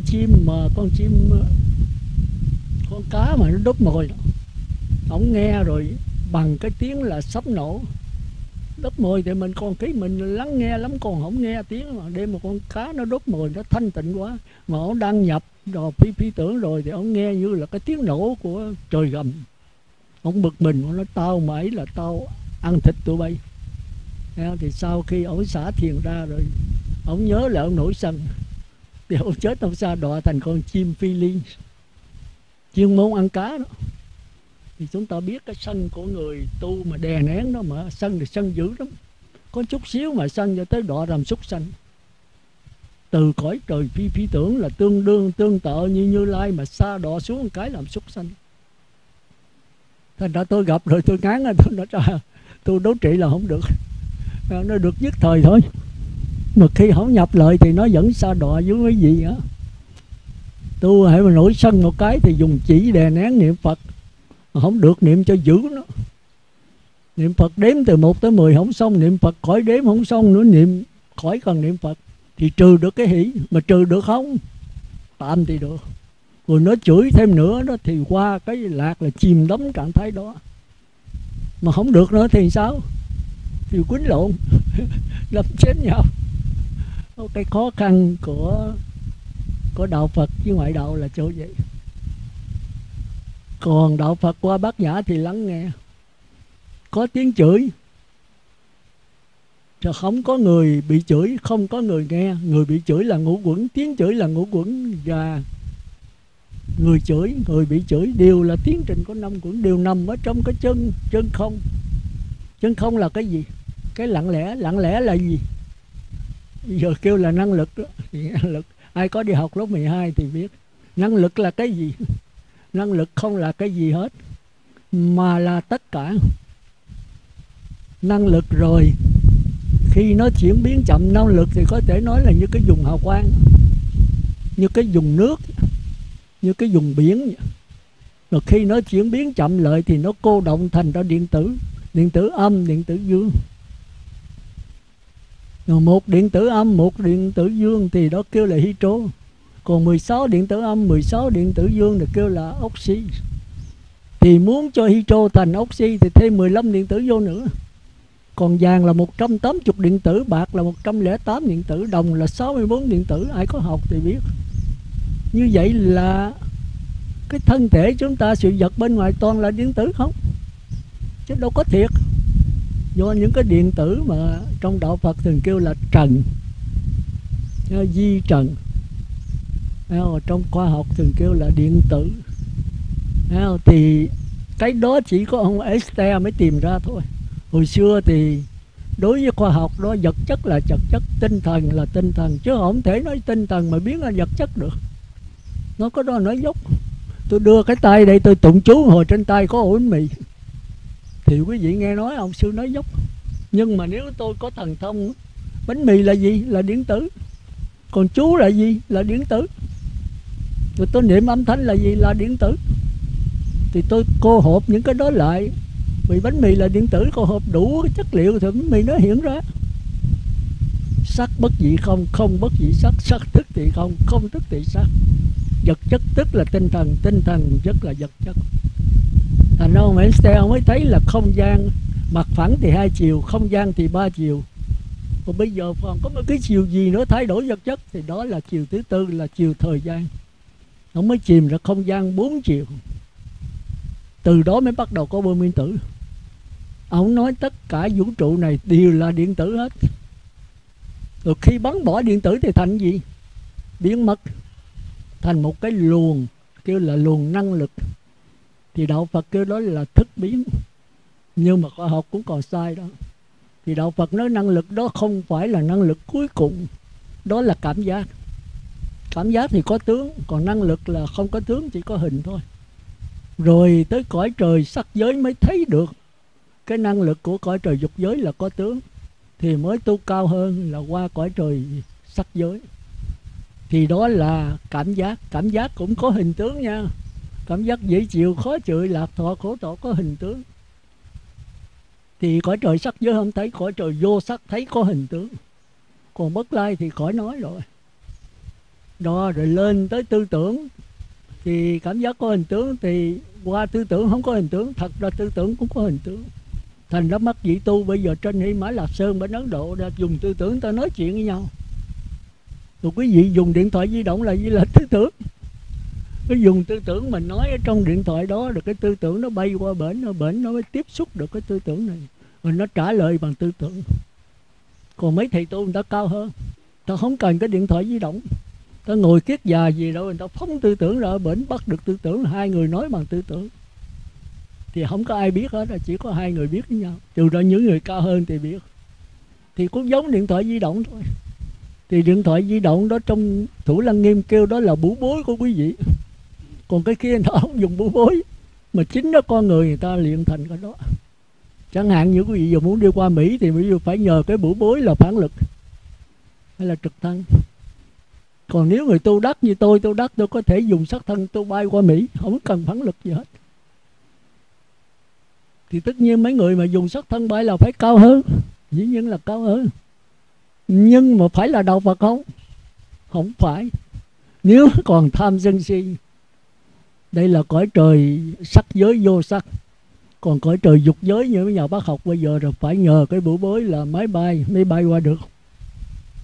cá mà nó đốt mồi, ông nghe rồi bằng cái tiếng là sắp nổ. Đốt mồi thì mình còn mình lắng nghe lắm, còn không nghe tiếng. Mà đêm một con cá nó đốt mồi nó thanh tịnh quá, mà ông đang nhập rồi phi tưởng rồi, thì ông nghe như là cái tiếng nổ của trời gầm. Ông bực mình, ông nói tao mà ấy là tao ăn thịt tụi bay. Thì sau khi ông xả thiền ra rồi, ông nhớ lại ông nổi sân, thì ông chết, ông sa đọa thành con chim phi liên, chuyên môn ăn cá đó. Thì chúng ta biết cái sân của người tu mà đè nén đó, mà sân thì sân dữ lắm. Có chút xíu mà sân cho tới đọa làm súc sanh. Từ cõi trời phi tưởng là tương tự Như Lai, mà sa đọa xuống một cái làm súc sanh. Thành ra tôi gặp rồi tôi ngán rồi, tôi nói ra tôi đấu trị là không được. Nó được nhất thời thôi. Mà khi không nhập lợi thì nó vẫn sa đọa với cái gì á. Tu hãy mà nổi sân một cái thì dùng chỉ đè nén niệm Phật. Mà không được niệm cho dữ nó. Niệm Phật đếm từ 1 tới 10 không xong, niệm Phật khỏi đếm không xong nữa, niệm khỏi cần niệm Phật. Thì trừ được cái hỷ. Mà trừ được không? Tạm thì được. Rồi nó chửi thêm nữa đó, thì qua cái lạc là chìm đắm trạng thái đó. Mà không được nữa thì sao? Thì quýnh lộn. Đâm chết nhau. Cái khó khăn của đạo Phật với ngoại đạo là chỗ vậy. Còn đạo Phật qua Bát Nhã thì lắng nghe, có tiếng chửi chứ không có người bị chửi, không có người nghe. Người bị chửi là ngũ quẩn, tiếng chửi là ngũ quẩn, và người chửi, người bị chửi đều là tiến trình của năm quẩn, đều nằm ở trong cái chân không. Chân không là cái gì? Cái lặng lẽ. Lặng lẽ là gì? Giờ kêu là năng lực đó. Năng lực, ai có đi học lớp 12 thì biết năng lực là cái gì. Năng lực không là cái gì hết, mà là tất cả. Năng lực rồi khi nó chuyển biến chậm, năng lực thì có thể nói là như cái vùng hào quang, như cái vùng nước, như cái vùng biển. Rồi khi nó chuyển biến chậm lại thì nó cô động thành ra điện tử. Điện tử âm, điện tử dương. Rồi một điện tử âm, một điện tử dương thì đó kêu là hydro. Còn 16 điện tử âm, 16 điện tử dương thì kêu là oxy. Thì muốn cho hydro thành oxy thì thêm 15 điện tử vô nữa. Còn vàng là 180 điện tử, bạc là 108 điện tử, đồng là 64 điện tử. Ai có học thì biết. Như vậy là cái thân thể chúng ta, sự vật bên ngoài toàn là điện tử không, chứ đâu có thiệt. Do những cái điện tử mà trong đạo Phật thường kêu là trần, di trần. Trong khoa học thường kêu là điện tử. Thì cái đó chỉ có ông Einstein mới tìm ra thôi. Hồi xưa thì đối với khoa học đó, vật chất là vật chất, tinh thần là tinh thần, chứ không thể nói tinh thần mà biến ra vật chất được. Nó có đó nói dốc. Tôi đưa cái tay đây, tôi tụng chú hồi trên tay có ổ bánh mì thì quý vị nghe nói ông sư nói dốc. Nhưng mà nếu tôi có thần thông, bánh mì là gì? Là điện tử. Còn chú là gì? Là điện tử. Rồi tôi niệm âm thanh là gì? Là điện tử. Thì tôi cô hộp những cái đó lại, vì bánh mì là điện tử, cô hộp đủ cái chất liệu thì bánh mì nó hiện ra. Sắc bất dị không, không bất dị sắc, sắc thức thì không, không thức thì sắc. Vật chất tức là tinh thần, tinh thần chất là vật chất. Thành ra ông Einstein mới thấy là không gian mặt phẳng thì hai chiều, không gian thì ba chiều. Còn bây giờ còn có một cái chiều gì nữa thay đổi vật chất, thì đó là chiều thứ tư, là chiều thời gian. Ông mới chìm ra không gian 4 chiều. Từ đó mới bắt đầu có bom nguyên tử. Ông nói tất cả vũ trụ này đều là điện tử hết. Rồi khi bắn bỏ điện tử thì thành gì? Biến mất, thành một cái luồng, kêu là luồng năng lực. Thì đạo Phật kêu đó là thức biến. Nhưng mà khoa học cũng còn sai đó. Thì đạo Phật nói năng lực đó không phải là năng lực cuối cùng, đó là cảm giác. Cảm giác thì có tướng, còn năng lực là không có tướng, chỉ có hình thôi. Rồi tới cõi trời sắc giới mới thấy được cái năng lực của cõi trời dục giới là có tướng, thì mới tu cao hơn là qua cõi trời sắc giới. Thì đó là cảm giác. Cảm giác cũng có hình tướng nha. Cảm giác dễ chịu, khó chịu, lạc thọ, khổ thọ có hình tướng. Thì cõi trời sắc giới không thấy, cõi trời vô sắc thấy có hình tướng. Còn bất lai thì khỏi nói rồi. Đó, rồi lên tới tư tưởng thì cảm giác có hình tướng, thì qua tư tưởng không có hình tướng. Thật ra tư tưởng cũng có hình tướng. Thành ra mắc vị tu bây giờ trên Hy Mã Lạp Sơn bên Ấn Độ đã dùng tư tưởng ta nói chuyện với nhau. Rồi quý vị dùng điện thoại di động là gì? Là tư tưởng. Cái dùng tư tưởng mình nói ở trong điện thoại đó, rồi cái tư tưởng nó bay qua bển nó mới tiếp xúc được cái tư tưởng này, rồi nó trả lời bằng tư tưởng. Còn mấy thầy tu người ta cao hơn, ta không cần cái điện thoại di động, ta ngồi kiết già gì đâu, người ta phóng tư tưởng ra ở bển bắt được tư tưởng, hai người nói bằng tư tưởng. Thì không có ai biết hết, chỉ có hai người biết với nhau, trừ ra những người cao hơn thì biết. Thì cũng giống điện thoại di động thôi. Thì điện thoại di động đó trong Thủ Lăng Nghiêm kêu đó là bủ bối của quý vị. Còn cái kia nó không dùng bủ bối, mà chính đó con người ta luyện thành cái đó. Chẳng hạn như quý vị giờ muốn đi qua Mỹ thì quý vị phải nhờ cái bủ bối là phản lực hay là trực thăng. Còn nếu người tu đắc như tôi đắc, tôi có thể dùng sắc thân tôi bay qua Mỹ, không cần phản lực gì hết. Thì tất nhiên mấy người mà dùng sắc thân bay là phải cao hơn, dĩ nhiên là cao hơn. Nhưng mà phải là đạo Phật không? Không phải. Nếu còn tham sân si, đây là cõi trời sắc giới vô sắc. Còn cõi trời dục giới như mấy nhà bác học bây giờ rồi phải nhờ cái bủ bối là máy bay mới bay qua được.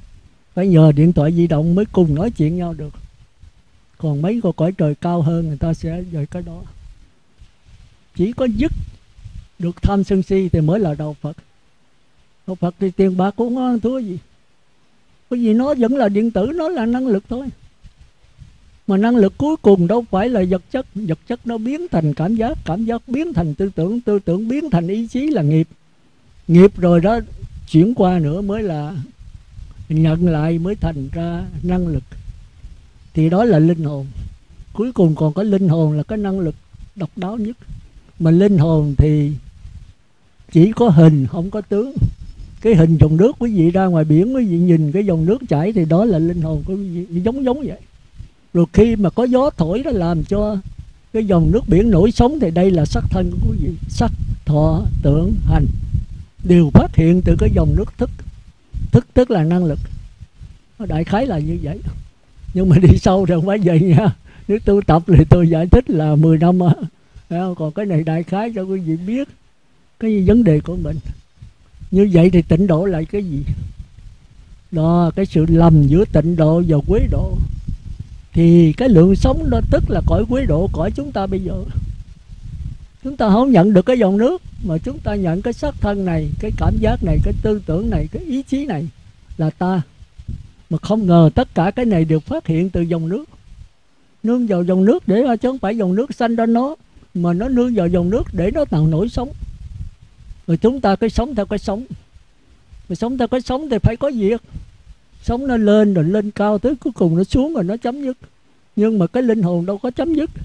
phải nhờ điện thoại di động mới cùng nói chuyện nhau được. Còn mấy con cõi trời cao hơn người ta sẽ về cái đó. Chỉ có dứt được tham sân si thì mới là đạo Phật. Đạo Phật thì tiền bạc cũng không ăn thua gì. Bởi vì nó vẫn là điện tử, nó là năng lực thôi. Mà năng lực cuối cùng đâu phải là vật chất. Vật chất nó biến thành cảm giác, cảm giác biến thành tư tưởng, tư tưởng biến thành ý chí là nghiệp. Nghiệp rồi đó chuyển qua nữa mới là nhận lại, mới thành ra năng lực. Thì đó là linh hồn. Cuối cùng còn có linh hồn là cái năng lực độc đáo nhất. Mà linh hồn thì chỉ có hình không có tướng. Cái hình dòng nước, quý vị ra ngoài biển quý vị nhìn cái dòng nước chảy thì đó là linh hồn của quý vị, giống giống vậy. Rồi khi mà có gió thổi nó làm cho cái dòng nước biển nổi sóng thì đây là sắc thân của quý vị. Sắc, thọ, tưởng, hành đều phát hiện từ cái dòng nước thức. Thức tức là năng lực. Đại khái là như vậy. Nhưng mà đi sâu thì không phải vậy nha. Nếu tu tập thì tôi giải thích là 10 năm. Còn cái này đại khái cho quý vị biết cái vấn đề của mình. Như vậy thì tịnh độ là cái gì? Đó, cái sự lầm giữa tịnh độ và quế độ. Thì cái lượng sống đó tức là cõi quế độ, cõi chúng ta bây giờ. Chúng ta không nhận được cái dòng nước, mà chúng ta nhận cái sắc thân này, cái cảm giác này, cái tư tưởng này, cái ý chí này là ta. Mà không ngờ tất cả cái này được phát hiện từ dòng nước. Nương vào dòng nước để chứ không phải dòng nước sanh ra nó, mà nó nương vào dòng nước để nó tạo nổi sống. Rồi chúng ta cứ sống theo cái sống. Rồi sống theo cái sống thì phải có việc. Sống nó lên rồi lên cao tới cuối cùng nó xuống rồi nó chấm dứt. Nhưng mà cái linh hồn đâu có chấm dứt.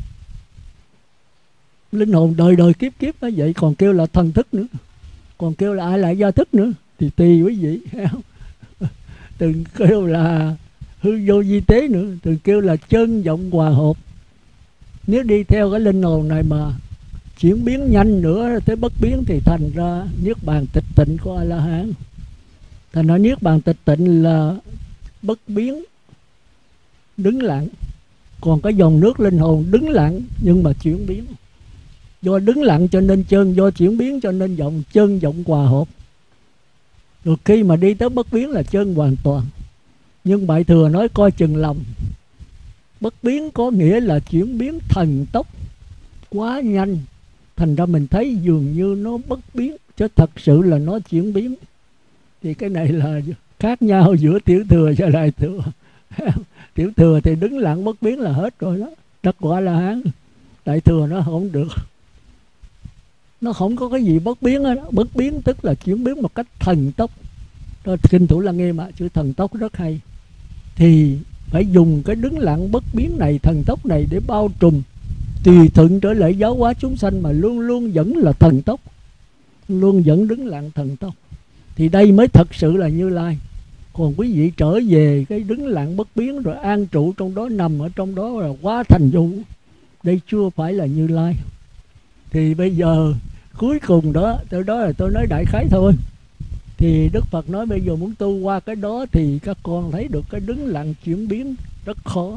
Linh hồn đời đời kiếp kiếp nó vậy, còn kêu là thần thức nữa, còn kêu là ai lại gia thức nữa thì tùy quý vị. Từng kêu là hư vô vi tế nữa, từng kêu là chân vọng hòa hợp. Nếu đi theo cái linh hồn này mà chuyển biến nhanh nữa tới bất biến thì thành ra niết bàn tịch tịnh của A La Hán. Thành ra niết bàn tịch tịnh là bất biến, đứng lặng. Còn cái dòng nước linh hồn đứng lặng nhưng mà chuyển biến. Do đứng lặng cho nên chân, do chuyển biến cho nên vọng, chân vọng hòa hợp. Rồi khi mà đi tới bất biến là chân hoàn toàn. Nhưng Bại Thừa nói coi chừng lòng. Bất biến có nghĩa là chuyển biến thần tốc quá nhanh, thành ra mình thấy dường như nó bất biến, chứ thật sự là nó chuyển biến. Thì cái này là khác nhau giữa tiểu thừa và đại thừa. Tiểu thừa thì đứng lặng bất biến là hết rồi đó, đắc quả La Hán. Đại thừa nó không được, nó không có cái gì bất biến đó. Bất biến tức là chuyển biến một cách thần tốc. Đó, Kinh Thủ Lăng Nghiêm chữ thần tốc rất hay. Thì phải dùng cái đứng lặng bất biến này, thần tốc này để bao trùm, tùy thuận trở lại giáo hóa chúng sanh, mà luôn luôn vẫn là thần tốc, luôn vẫn đứng lặng thần tốc. Thì đây mới thật sự là Như Lai. Còn quý vị trở về cái đứng lặng bất biến rồi an trụ trong đó, nằm ở trong đó là quá thành vô. Đây chưa phải là Như Lai. Thì bây giờ cuối cùng đó, tới đó là tôi nói đại khái thôi. Thì Đức Phật nói bây giờ muốn tu qua cái đó thì các con thấy được cái đứng lặng chuyển biến rất khó.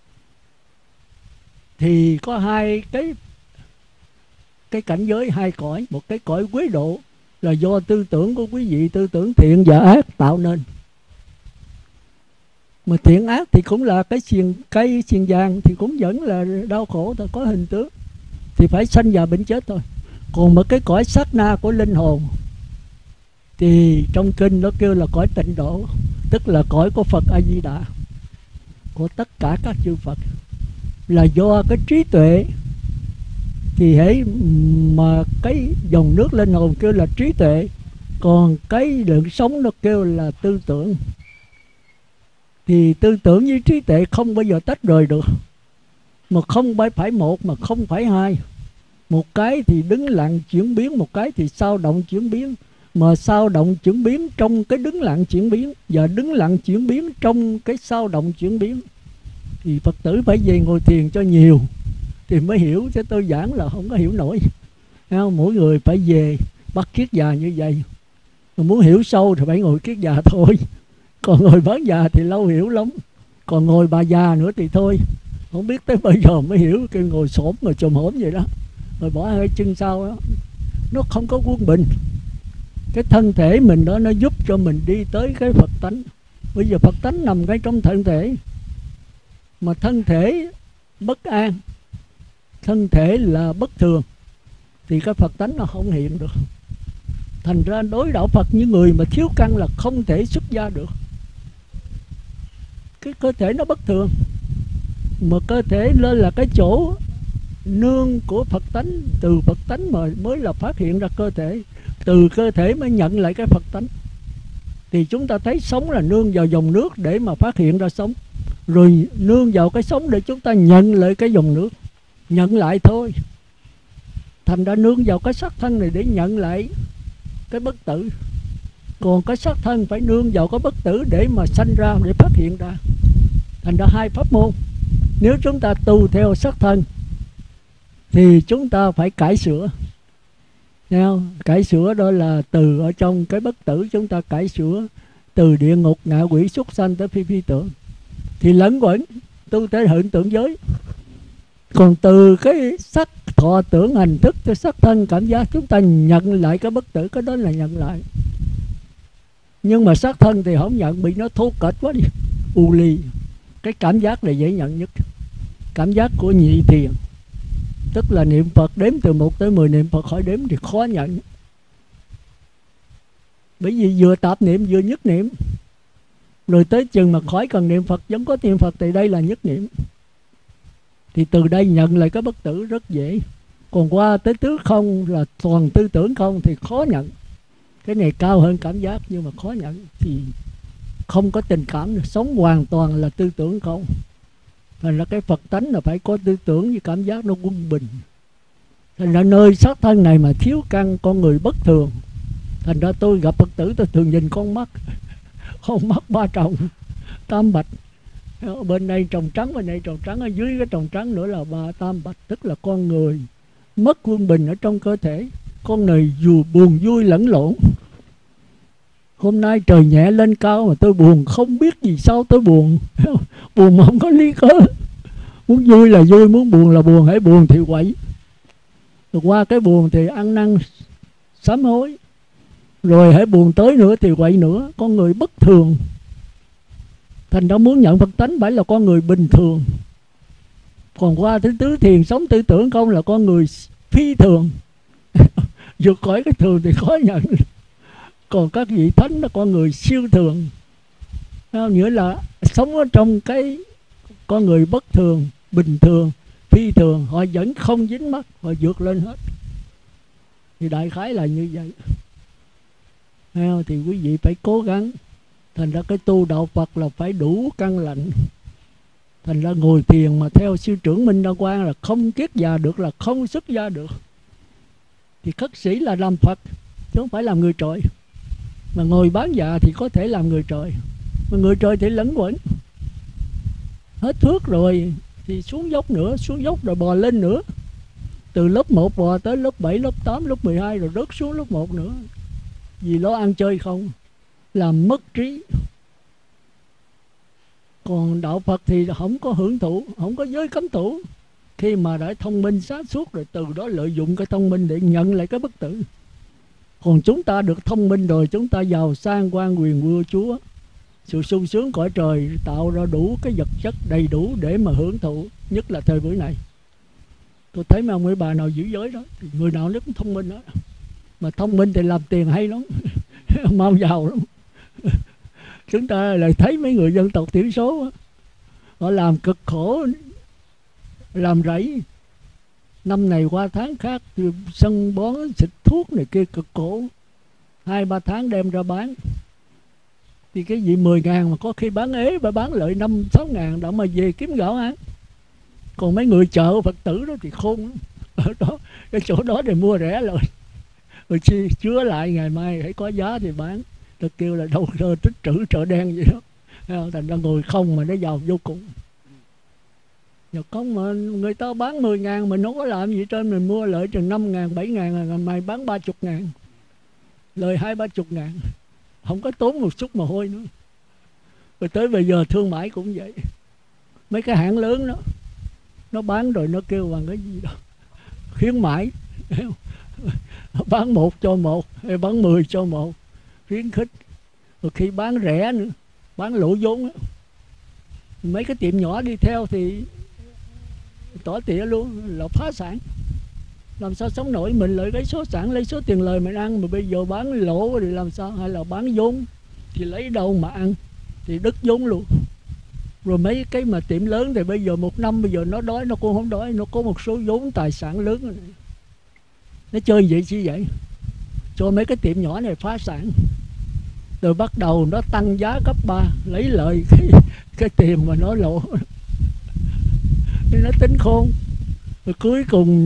Thì có hai cái cảnh giới, hai cõi. Một cái cõi quế độ là do tư tưởng của quý vị, tư tưởng thiện và ác tạo nên. Mà thiện ác thì cũng là cái xiên vàng thì cũng vẫn là đau khổ thôi, có hình tướng thì phải sanh già bệnh chết thôi. Còn một cái cõi sát na của linh hồn thì trong kinh nó kêu là cõi tịnh độ, tức là cõi của Phật A Di Đà, của tất cả các chư Phật. Là do cái trí tuệ thì hễ mà cái dòng nước linh hồn kêu là trí tuệ, còn cái lượng sống nó kêu là tư tưởng. Thì tư tưởng với trí tuệ không bao giờ tách rời được, mà không phải một mà không phải hai. Một cái thì đứng lặng chuyển biến, một cái thì sao động chuyển biến. Mà sao động chuyển biến trong cái đứng lặng chuyển biến, và đứng lặng chuyển biến trong cái sao động chuyển biến. Thì Phật tử phải về ngồi thiền cho nhiều thì mới hiểu, chứ tôi giảng là không có hiểu nổi. Mỗi người phải về bắt kiết già như vậy. Mà muốn hiểu sâu thì phải ngồi kiết già thôi. Còn ngồi bán già thì lâu hiểu lắm. Còn ngồi bà già nữa thì thôi, không biết tới bây giờ mới hiểu. Kêu ngồi xổm ngồi chồm hổm vậy đó, rồi bỏ hai chân sau đó, nó không có quân bình. Cái thân thể mình đó nó giúp cho mình đi tới cái Phật tánh. Bây giờ Phật tánh nằm ngay trong thân thể, mà thân thể bất an, thân thể là bất thường, thì cái Phật tánh nó không hiện được. Thành ra đối đạo Phật những người mà thiếu căn là không thể xuất gia được. Cái cơ thể nó bất thường, mà cơ thể lên là cái chỗ nương của Phật tánh. Từ Phật tánh mà mới là phát hiện ra cơ thể, từ cơ thể mới nhận lại cái Phật tánh. Thì chúng ta thấy sống là nương vào dòng nước để mà phát hiện ra sống, rồi nương vào cái sống để chúng ta nhận lại cái dòng nước, nhận lại thôi. Thành ra nương vào cái xác thân này để nhận lại cái bất tử, còn cái xác thân phải nương vào cái bất tử để mà sanh ra, để phát hiện ra. Thành ra hai pháp môn. Nếu chúng ta tu theo xác thân thì chúng ta phải cải sửa. Cải sửa đó là từ ở trong cái bất tử chúng ta cải sửa, từ địa ngục, ngạ quỷ, súc sanh tới phi tưởng, thì lẫn quẩn tu tới hiện tượng giới. Còn từ cái sắc thọ tưởng hành thức tới sắc thân cảm giác, chúng ta nhận lại cái bất tử, cái đó là nhận lại. Nhưng mà sắc thân thì không nhận, bị nó thô kệch quá đi, u ly. Cái cảm giác là dễ nhận nhất, cảm giác của nhị thiền, tức là niệm Phật đếm từ 1 tới 10 niệm Phật khỏi đếm thì khó nhận. Bởi vì vừa tạp niệm vừa nhất niệm, rồi tới chừng mà khỏi cần niệm Phật vẫn có niệm Phật thì đây là nhất niệm. Thì từ đây nhận lại cái bất tử rất dễ. Còn qua tới tứ không là toàn tư tưởng không thì khó nhận. Cái này cao hơn cảm giác nhưng mà khó nhận, thì không có tình cảm nữa, sống hoàn toàn là tư tưởng không. Thành ra cái Phật tánh là phải có tư tưởng với cảm giác nó quân bình. Thành ra nơi xác thân này mà thiếu căn, con người bất thường. Thành ra tôi gặp Phật tử tôi thường nhìn con mắt, con mắt ba tròng, tam bạch. Bên đây tròng trắng, bên đây tròng trắng, ở dưới cái tròng trắng nữa là ba tam bạch. Tức là con người mất quân bình ở trong cơ thể. Con người dù buồn vui lẫn lộn. Hôm nay trời nhẹ lên cao mà tôi buồn, không biết vì sao tôi buồn. Buồn mà không có lý cớ. Muốn vui là vui, muốn buồn là buồn. Hãy buồn thì quậy, rồi qua cái buồn thì ăn năn sám hối, rồi hãy buồn tới nữa thì quậy nữa. Con người bất thường. Thành ra muốn nhận Phật tánh phải là con người bình thường. Còn qua thứ tứ thiền sống tư tưởng không là con người phi thường. Vượt khỏi cái thường thì khó nhận. Còn các vị thánh là con người siêu thường. Nghĩa là sống ở trong cái con người bất thường, bình thường, phi thường, họ vẫn không dính mắc, họ vượt lên hết. Thì đại khái là như vậy. Thì quý vị phải cố gắng. Thành ra cái tu đạo Phật là phải đủ căn lạnh. Thành ra ngồi thiền mà theo sư trưởng Minh Đa Quang là không kiết già được, là không xuất gia được. Thì khất sĩ là làm Phật chứ không phải làm người trời. Mà ngồi bán dạ thì có thể làm người trời. Mà người trời thì lẫn quẩn. Hết thuốc rồi thì xuống dốc nữa, xuống dốc rồi bò lên nữa. Từ lớp 1 bò tới lớp 7, lớp 8, lớp 12 rồi rớt xuống lớp 1 nữa. Vì nó ăn chơi không, làm mất trí. Còn đạo Phật thì không có hưởng thụ, không có giới cấm thủ. Khi mà đã thông minh sáng suốt rồi, từ đó lợi dụng cái thông minh để nhận lại cái bất tử. Còn chúng ta được thông minh rồi, chúng ta giàu sang quan quyền vua chúa, sự sung sướng cõi trời, tạo ra đủ cái vật chất đầy đủ để mà hưởng thụ. Nhất là thời buổi này, tôi thấy mấy ông mấy bà nào giữ giới đó thì người nào nó cũng thông minh đó. Mà thông minh thì làm tiền hay lắm. Mau giàu lắm. Chúng ta lại thấy mấy người dân tộc thiểu số đó, họ làm cực khổ, làm rẫy, năm này qua tháng khác, sân bón xịt thuốc này kia cực khổ, 2-3 tháng đem ra bán. Thì cái gì 10.000 mà có khi bán ế, bà bán lợi 5-6 ngàn đã mà về kiếm gạo ăn. Còn mấy người chợ Phật tử đó thì khôn lắm. Ở đó, cái chỗ đó để mua rẻ rồi, rồi chi chứa lại ngày mai hãy có giá thì bán. Tôi kêu là đâu rơ tích trữ chợ đen vậy đó. Thành ra ngồi không mà nó giàu vô cùng. Nhờ không mà người ta bán 10.000 mình không có làm gì trên, mình mua lợi chừng 5.000, 7.000, ngày mai bán 30.000, lời 20-30 ngàn, không có tốn một chút mồ hôi nữa. Rồi tới bây giờ thương mại cũng vậy. Mấy cái hãng lớn đó, nó bán rồi nó kêu bằng cái gì đó khuyến mãi, bán 1 cho 1 hay bán 10 cho 1, khuyến khích. Rồi khi bán rẻ nữa, bán lỗ vốn á. Mấy cái tiệm nhỏ đi theo thì tỏ tỉa luôn, là phá sản. Làm sao sống nổi, mình lợi cái số sản, lấy số tiền lời mình ăn, mà bây giờ bán lỗ thì làm sao? Hay là bán vốn thì lấy đâu mà ăn, thì đứt vốn luôn. Rồi mấy cái mà tiệm lớn thì bây giờ một năm bây giờ nó đói nó cũng không đói, nó có một số vốn tài sản lớn rồi. Nó chơi vậy chi vậy? Cho mấy cái tiệm nhỏ này phá sản, rồi bắt đầu nó tăng giá gấp 3, lấy lợi cái tiền mà nó lỗ. Thì nó tính khôn. Rồi cuối cùng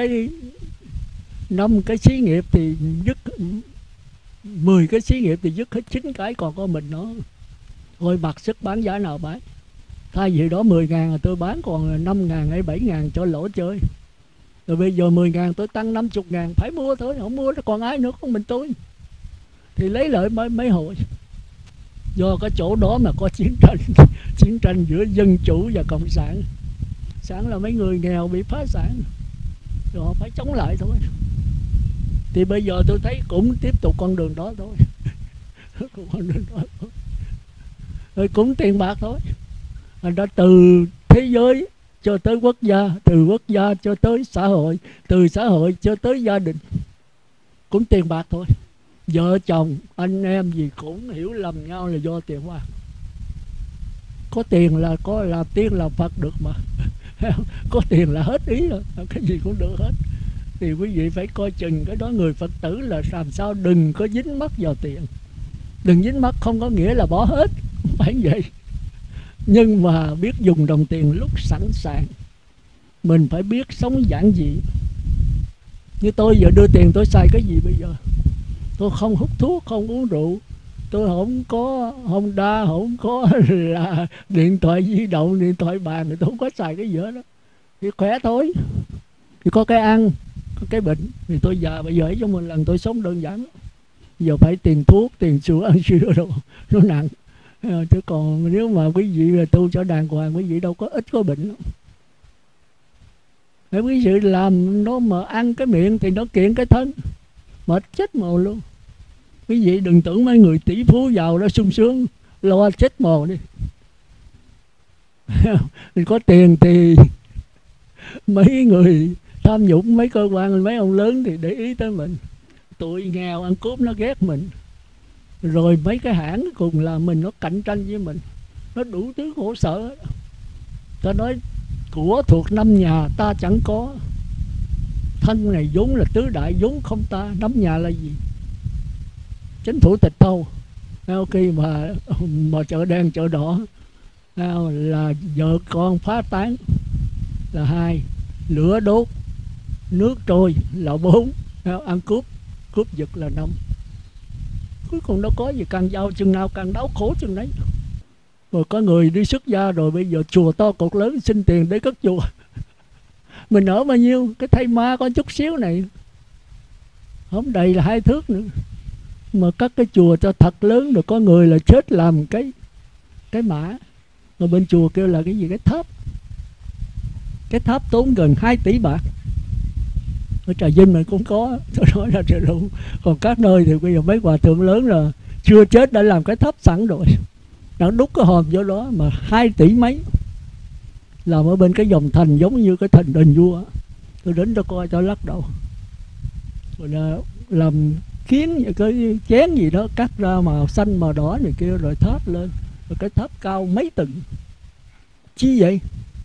năm cái xí nghiệp thì dứt, 10 cái xí nghiệp thì dứt hết 9 cái, còn có mình nó. Thôi mặc sức bán giá nào bán. Thay vì đó 10.000 là tôi bán còn 5.000 hay 7.000 cho lỗ chơi. Rồi bây giờ 10.000 tôi tăng 50.000, phải mua thôi, không mua nó còn ai nữa, con mình tôi. Thì lấy lợi mấy hồi. Do cái chỗ đó mà có chiến tranh chiến tranh giữa dân chủ và cộng sản. Sản là mấy người nghèo bị phá sản, rồi họ phải chống lại thôi. Thì bây giờ tôi thấy cũng tiếp tục con đường đó thôi. Con đường đó thôi. Rồi cũng tiền bạc thôi. Thành ra từ thế giới cho tới quốc gia, từ quốc gia cho tới xã hội, từ xã hội cho tới gia đình, cũng tiền bạc thôi. Vợ chồng anh em gì cũng hiểu lầm nhau là do tiền bạc. Có tiền là có làm tiên làm Phật được mà. Có tiền là hết ý rồi, cái gì cũng được hết. Thì quý vị phải coi chừng cái đó. Người Phật tử là làm sao đừng có dính mắc vào tiền. Đừng dính mắc không có nghĩa là bỏ hết, không phải vậy. Nhưng mà biết dùng đồng tiền lúc sẵn sàng. Mình phải biết sống giản dị. Như tôi giờ đưa tiền tôi xài cái gì bây giờ? Tôi không hút thuốc, không uống rượu, tôi không có Honda, không có là điện thoại di động, điện thoại bàn, tôi không có xài cái gì hết đó. Thì khỏe thôi, thì có cái ăn, có cái bệnh. Thì tôi già bây giờ ấy cho một lần tôi sống đơn giản. Giờ phải tiền thuốc, tiền sữa, ăn sữa đồ, nó nặng. Chứ còn nếu mà quý vị là tu cho đàng hoàng, quý vị đâu có ít có bệnh đâu. Nếu quý vị làm nó mà ăn cái miệng thì nó kiện cái thân, mệt chết mồ luôn. Quý vị đừng tưởng mấy người tỷ phú giàu đó sung sướng, lo chết mồ đi. Thì có tiền thì mấy người tham nhũng, mấy cơ quan, mấy ông lớn thì để ý tới mình. Tụi nghèo ăn cướp nó ghét mình. Rồi mấy cái hãng cùng là mình nó cạnh tranh với mình, nó đủ thứ khổ sở. Ta nói của thuộc năm nhà ta chẳng có, thân này vốn là tứ đại vốn không ta. Năm nhà là gì? Chính phủ tịch thâu. Khi mà chợ đen chợ đỏ là vợ con phá tán là 2, lửa đốt, nước trôi là 4, ăn cướp giật là 5. Cuối cùng đâu có gì, càng giàu chừng nào càng đau khổ chừng đấy. Rồi có người đi xuất gia rồi bây giờ chùa to cột lớn xin tiền để cất chùa. Mình ở bao nhiêu, cái thay ma có chút xíu này không đầy là 2 thước nữa, mà cất cái chùa cho thật lớn. Rồi có người là chết làm cái mã, rồi bên chùa kêu là cái gì, cái tháp tốn gần 2 tỷ bạc. Ở Trà Vinh mình cũng có, tôi nói là trời đủ. Còn các nơi thì bây giờ mấy hòa thượng lớn là chưa chết đã làm cái tháp sẵn rồi, nó đúc cái hòm vô đó mà 2 tỷ mấy, làm ở bên cái dòng thành giống như cái thành đền vua. Tôi đến tôi coi tôi lắc đầu. Rồi là làm kiến cái chén gì đó cắt ra màu xanh màu đỏ này kia, rồi tháp lên, rồi cái tháp cao mấy tầng. Chi vậy?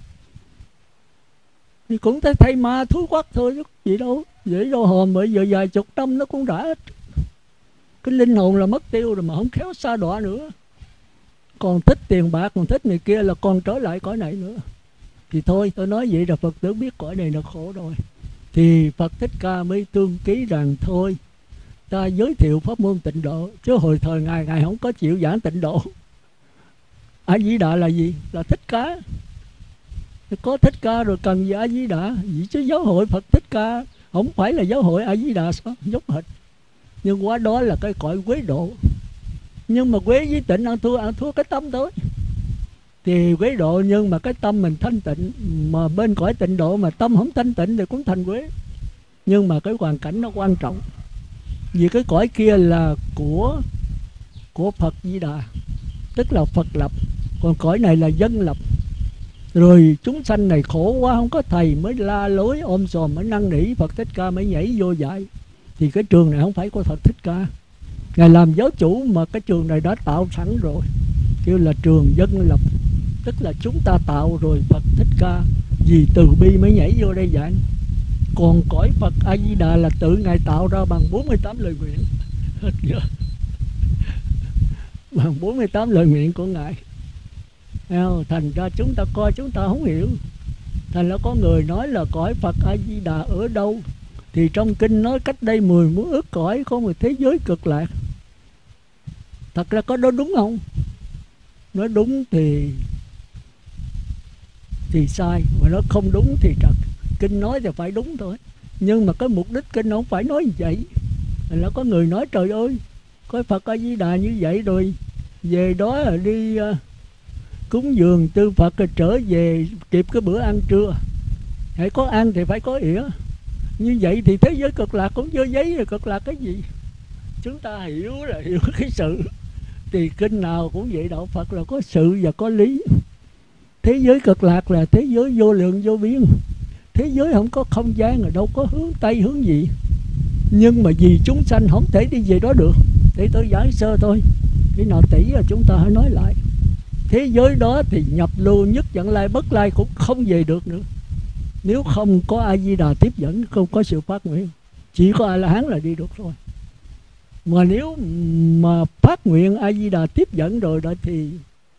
Thì cũng thấy thay ma thú quắc thôi chứ gì đâu. Vậy đâu hòm bây giờ vài chục năm nó cũng đã hết. Cái linh hồn là mất tiêu rồi mà không khéo sa đọa nữa. Còn thích tiền bạc, còn thích này kia là còn trở lại cõi này nữa. Thì thôi tôi nói vậy là Phật tử biết cõi này là khổ rồi. Thì Phật Thích Ca mới tương ký rằng thôi ta giới thiệu pháp môn tịnh độ. Chứ hồi thời Ngài không có chịu giảng tịnh độ. A Di Đà là gì? Là Thích Ca. Có Thích Ca rồi cần gì A Di Đà? Vì chứ giáo hội Phật Thích Ca không phải là giáo hội A Di Đà sao? Giống hệt. Nhưng qua đó là cái cõi quế độ. Nhưng mà quế với tịnh ăn thua cái tâm thôi. Thì quế độ nhưng mà cái tâm mình thanh tịnh. Mà bên cõi tịnh độ mà tâm không thanh tịnh thì cũng thành quế. Nhưng mà cái hoàn cảnh nó quan trọng. Vì cái cõi kia là của Phật Di Đà. tức là Phật lập, còn cõi này là dân lập. Rồi chúng sanh này khổ quá không có thầy, mới la lối ôm sòm, mới năn nỉ Phật Thích Ca mới nhảy vô dạy. Thì cái trường này không phải của Phật Thích Ca, Ngài làm giáo chủ mà cái trường này đã tạo sẵn rồi, kêu là trường dân lập. Tức là chúng ta tạo rồi, Phật Thích Ca vì từ bi mới nhảy vô đây dạy. Còn cõi Phật A Di Đà là tự Ngài tạo ra bằng 48 lời nguyện. Hết chưa? Bằng 48 lời nguyện của Ngài. Thành ra chúng ta coi chúng ta không hiểu. Thành ra có người nói là cõi Phật A Di Đà ở đâu, thì trong kinh nói cách đây 10 muôn ức cõi có một thế giới cực lạc. Thật ra có đó đúng không? Nói đúng thì sai, mà nói không đúng thì trật. Kinh nói thì phải đúng thôi, nhưng mà cái mục đích kinh không phải nói như vậy. Là có người nói trời ơi, có Phật A Di Đà như vậy rồi về đó là đi cúng dường tư Phật rồi trở về kịp cái bữa ăn trưa, hãy có ăn thì phải có ỉa. Như vậy thì thế giới cực lạc cũng dơ giấy, rồi cực lạc cái gì? Chúng ta hiểu là hiểu cái sự. Thì kinh nào cũng vậy, đạo Phật là có sự và có lý. Thế giới cực lạc là thế giới vô lượng vô biên, thế giới không có không gian, rồi đâu có hướng Tây hướng gì. Nhưng mà vì chúng sanh không thể đi về đó được. Để tôi giải sơ thôi, khi nào tỷ là chúng ta hãy nói lại. Thế giới đó thì nhập lưu nhất dẫn lai bất lai cũng không về được nữa, nếu không có A Di Đà tiếp dẫn, không có sự phát nguyện. Chỉ có A La Hán là đi được thôi. Mà nếu mà phát nguyện A Di Đà tiếp dẫn rồi đó thì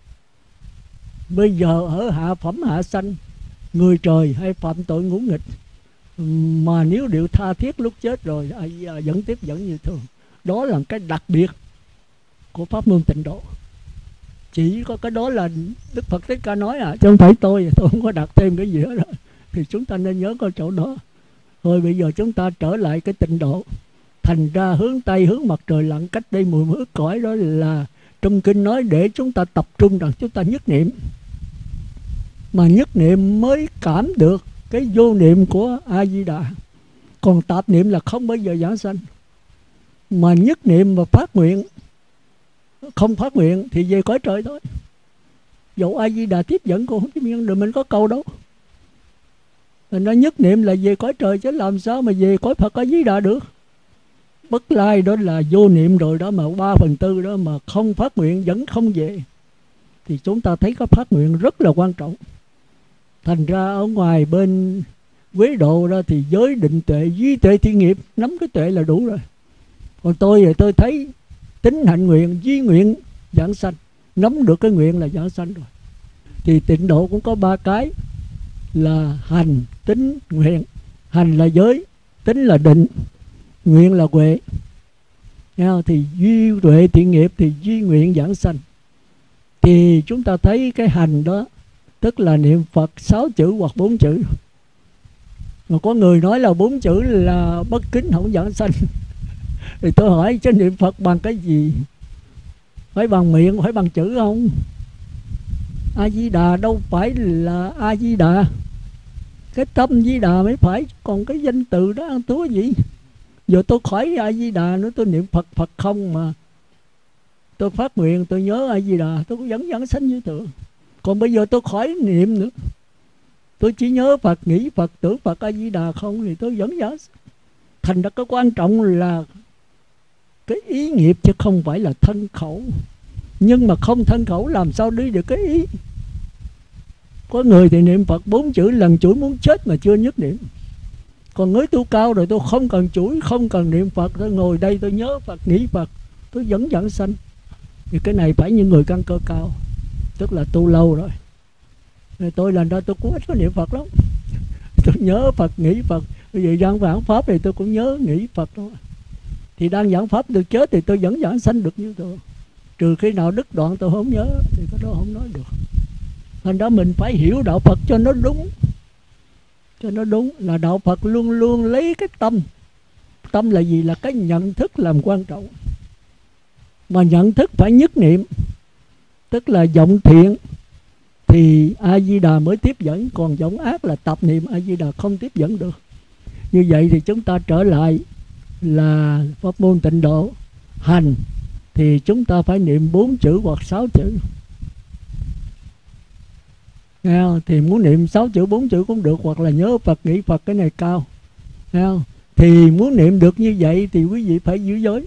bây giờ ở hạ phẩm hạ sanh, người trời hay phạm tội ngũ nghịch, mà nếu đều tha thiết lúc chết rồi, A Di Đà vẫn tiếp dẫn như thường. Đó là cái đặc biệt của pháp môn tịnh độ. Chỉ có cái đó là Đức Phật Thích Ca nói chứ không phải tôi không có đặt thêm cái gì hết rồi. Thì chúng ta nên nhớ có chỗ đó. Rồi bây giờ chúng ta trở lại cái tịnh độ. Thành ra hướng Tây hướng mặt trời lặn cách đây 10 ức cõi đó là trong kinh nói để chúng ta tập trung rằng chúng ta nhất niệm. Mà nhất niệm mới cảm được cái vô niệm của A Di Đà. Còn tạp niệm là không bao giờ giảng sanh. Mà nhất niệm và phát nguyện, không phát nguyện thì về cõi trời thôi. Dẫu A Di Đà tiếp dẫn cũng không tiếp nhận được, mình có câu đâu. Mình nói nhất niệm là về cõi trời, chứ làm sao mà về cõi Phật A Di Đà được. Bất lai đó là vô niệm rồi đó, mà 3/4 đó mà không phát nguyện vẫn không về. Thì chúng ta thấy có phát nguyện rất là quan trọng. Thành ra ở ngoài bên Quế Độ đó thì giới định tuệ, duy tuệ thiện nghiệp, nắm cái tuệ là đủ rồi. Còn tôi thì tôi thấy tính hạnh nguyện, duy nguyện giảng sanh, nắm được cái nguyện là giảng sanh rồi. Thì tịnh độ cũng có 3 cái là hành, tính, nguyện. Hành là giới, tính là định, nguyện là huệ. Thì duy tuệ thiện nghiệp thì duy nguyện giảng sanh. Thì chúng ta thấy cái hành đó tức là niệm Phật 6 chữ hoặc 4 chữ. Mà có người nói là 4 chữ là bất kính không giảng sanh. Thì tôi hỏi chứ niệm Phật bằng cái gì? Phải bằng miệng, phải bằng chữ không? A Di Đà đâu phải là A Di Đà, cái tâm Di Đà mới phải. Còn cái danh từ đó ăn túa gì? Giờ tôi khỏi A Di Đà nữa, tôi niệm Phật Phật không mà tôi phát nguyện tôi nhớ A Di Đà, tôi cũng vẫn giảng sanh như thường. Còn bây giờ tôi khỏi niệm nữa, tôi chỉ nhớ Phật, nghĩ Phật, tưởng Phật A Di Đà không thì tôi vẫn giảng sanh. Thành ra cái quan trọng là cái ý nghiệp chứ không phải là thân khẩu. Nhưng mà không thân khẩu làm sao đi được cái ý. Có người thì niệm Phật 4 chữ lần chuỗi muốn chết mà chưa nhất niệm. Còn người tu cao rồi tôi không cần chuỗi, không cần niệm Phật, tôi ngồi đây tôi nhớ Phật, nghĩ Phật, tôi vẫn giảng sanh. Thì cái này phải những người căn cơ cao, tức là tu lâu rồi. Tôi lần đó tôi cũng ít có niệm Phật lắm. Tôi nhớ Phật, nghĩ Phật. Bây giờ đang giảng Pháp thì tôi cũng nhớ nghĩ Phật thôi. Thì đang giảng Pháp tôi chết thì tôi vẫn giảng sanh được như tôi. Trừ khi nào đứt đoạn tôi không nhớ thì cái đó không nói được. Thành đó mình phải hiểu đạo Phật cho nó đúng. Cho nó đúng là đạo Phật luôn luôn lấy cái tâm. Tâm là gì? Là cái nhận thức làm quan trọng. Mà nhận thức phải nhất niệm, tức là vọng thiện thì A Di Đà mới tiếp dẫn. Còn vọng ác là tập niệm, A Di Đà không tiếp dẫn được. Như vậy thì chúng ta trở lại là pháp môn tịnh độ. Hành thì chúng ta phải niệm 4 chữ hoặc 6 chữ. Nghe không? Thì muốn niệm 6 chữ 4 chữ cũng được, hoặc là nhớ Phật nghĩ Phật, cái này cao. Nghe không? Thì muốn niệm được như vậy thì quý vị phải giữ giới.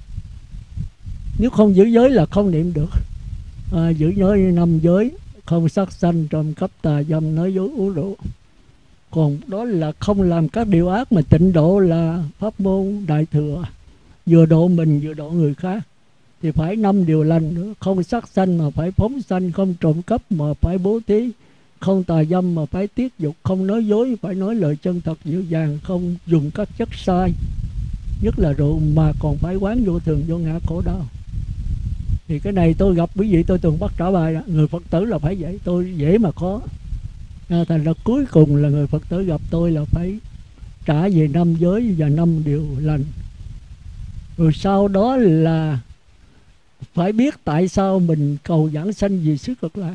Nếu không giữ giới là không niệm được. Giữ giới 5 giới: không sát sanh, trộm cắp, tà dâm, nói dối, uống rượu. Còn đó là không làm các điều ác, mà tịnh độ là pháp môn đại thừa, vừa độ mình vừa độ người khác. Thì phải 5 điều lành nữa: không sát sanh mà phải phóng sanh, không trộm cắp mà phải bố thí, không tà dâm mà phải tiết dục, không nói dối phải nói lời chân thật dịu dàng, không dùng các chất sai, nhất là rượu, mà còn phải quán vô thường vô ngã khổ đau. Thì cái này tôi gặp quý vị tôi thường bắt trả bài đó. Người Phật tử là phải vậy, tôi dễ mà khó. Thành ra cuối cùng là người Phật tử gặp tôi là phải trả về 5 giới và 5 điều lành. Rồi sau đó là phải biết tại sao mình cầu giảng sanh vì xứ Cực Lạc.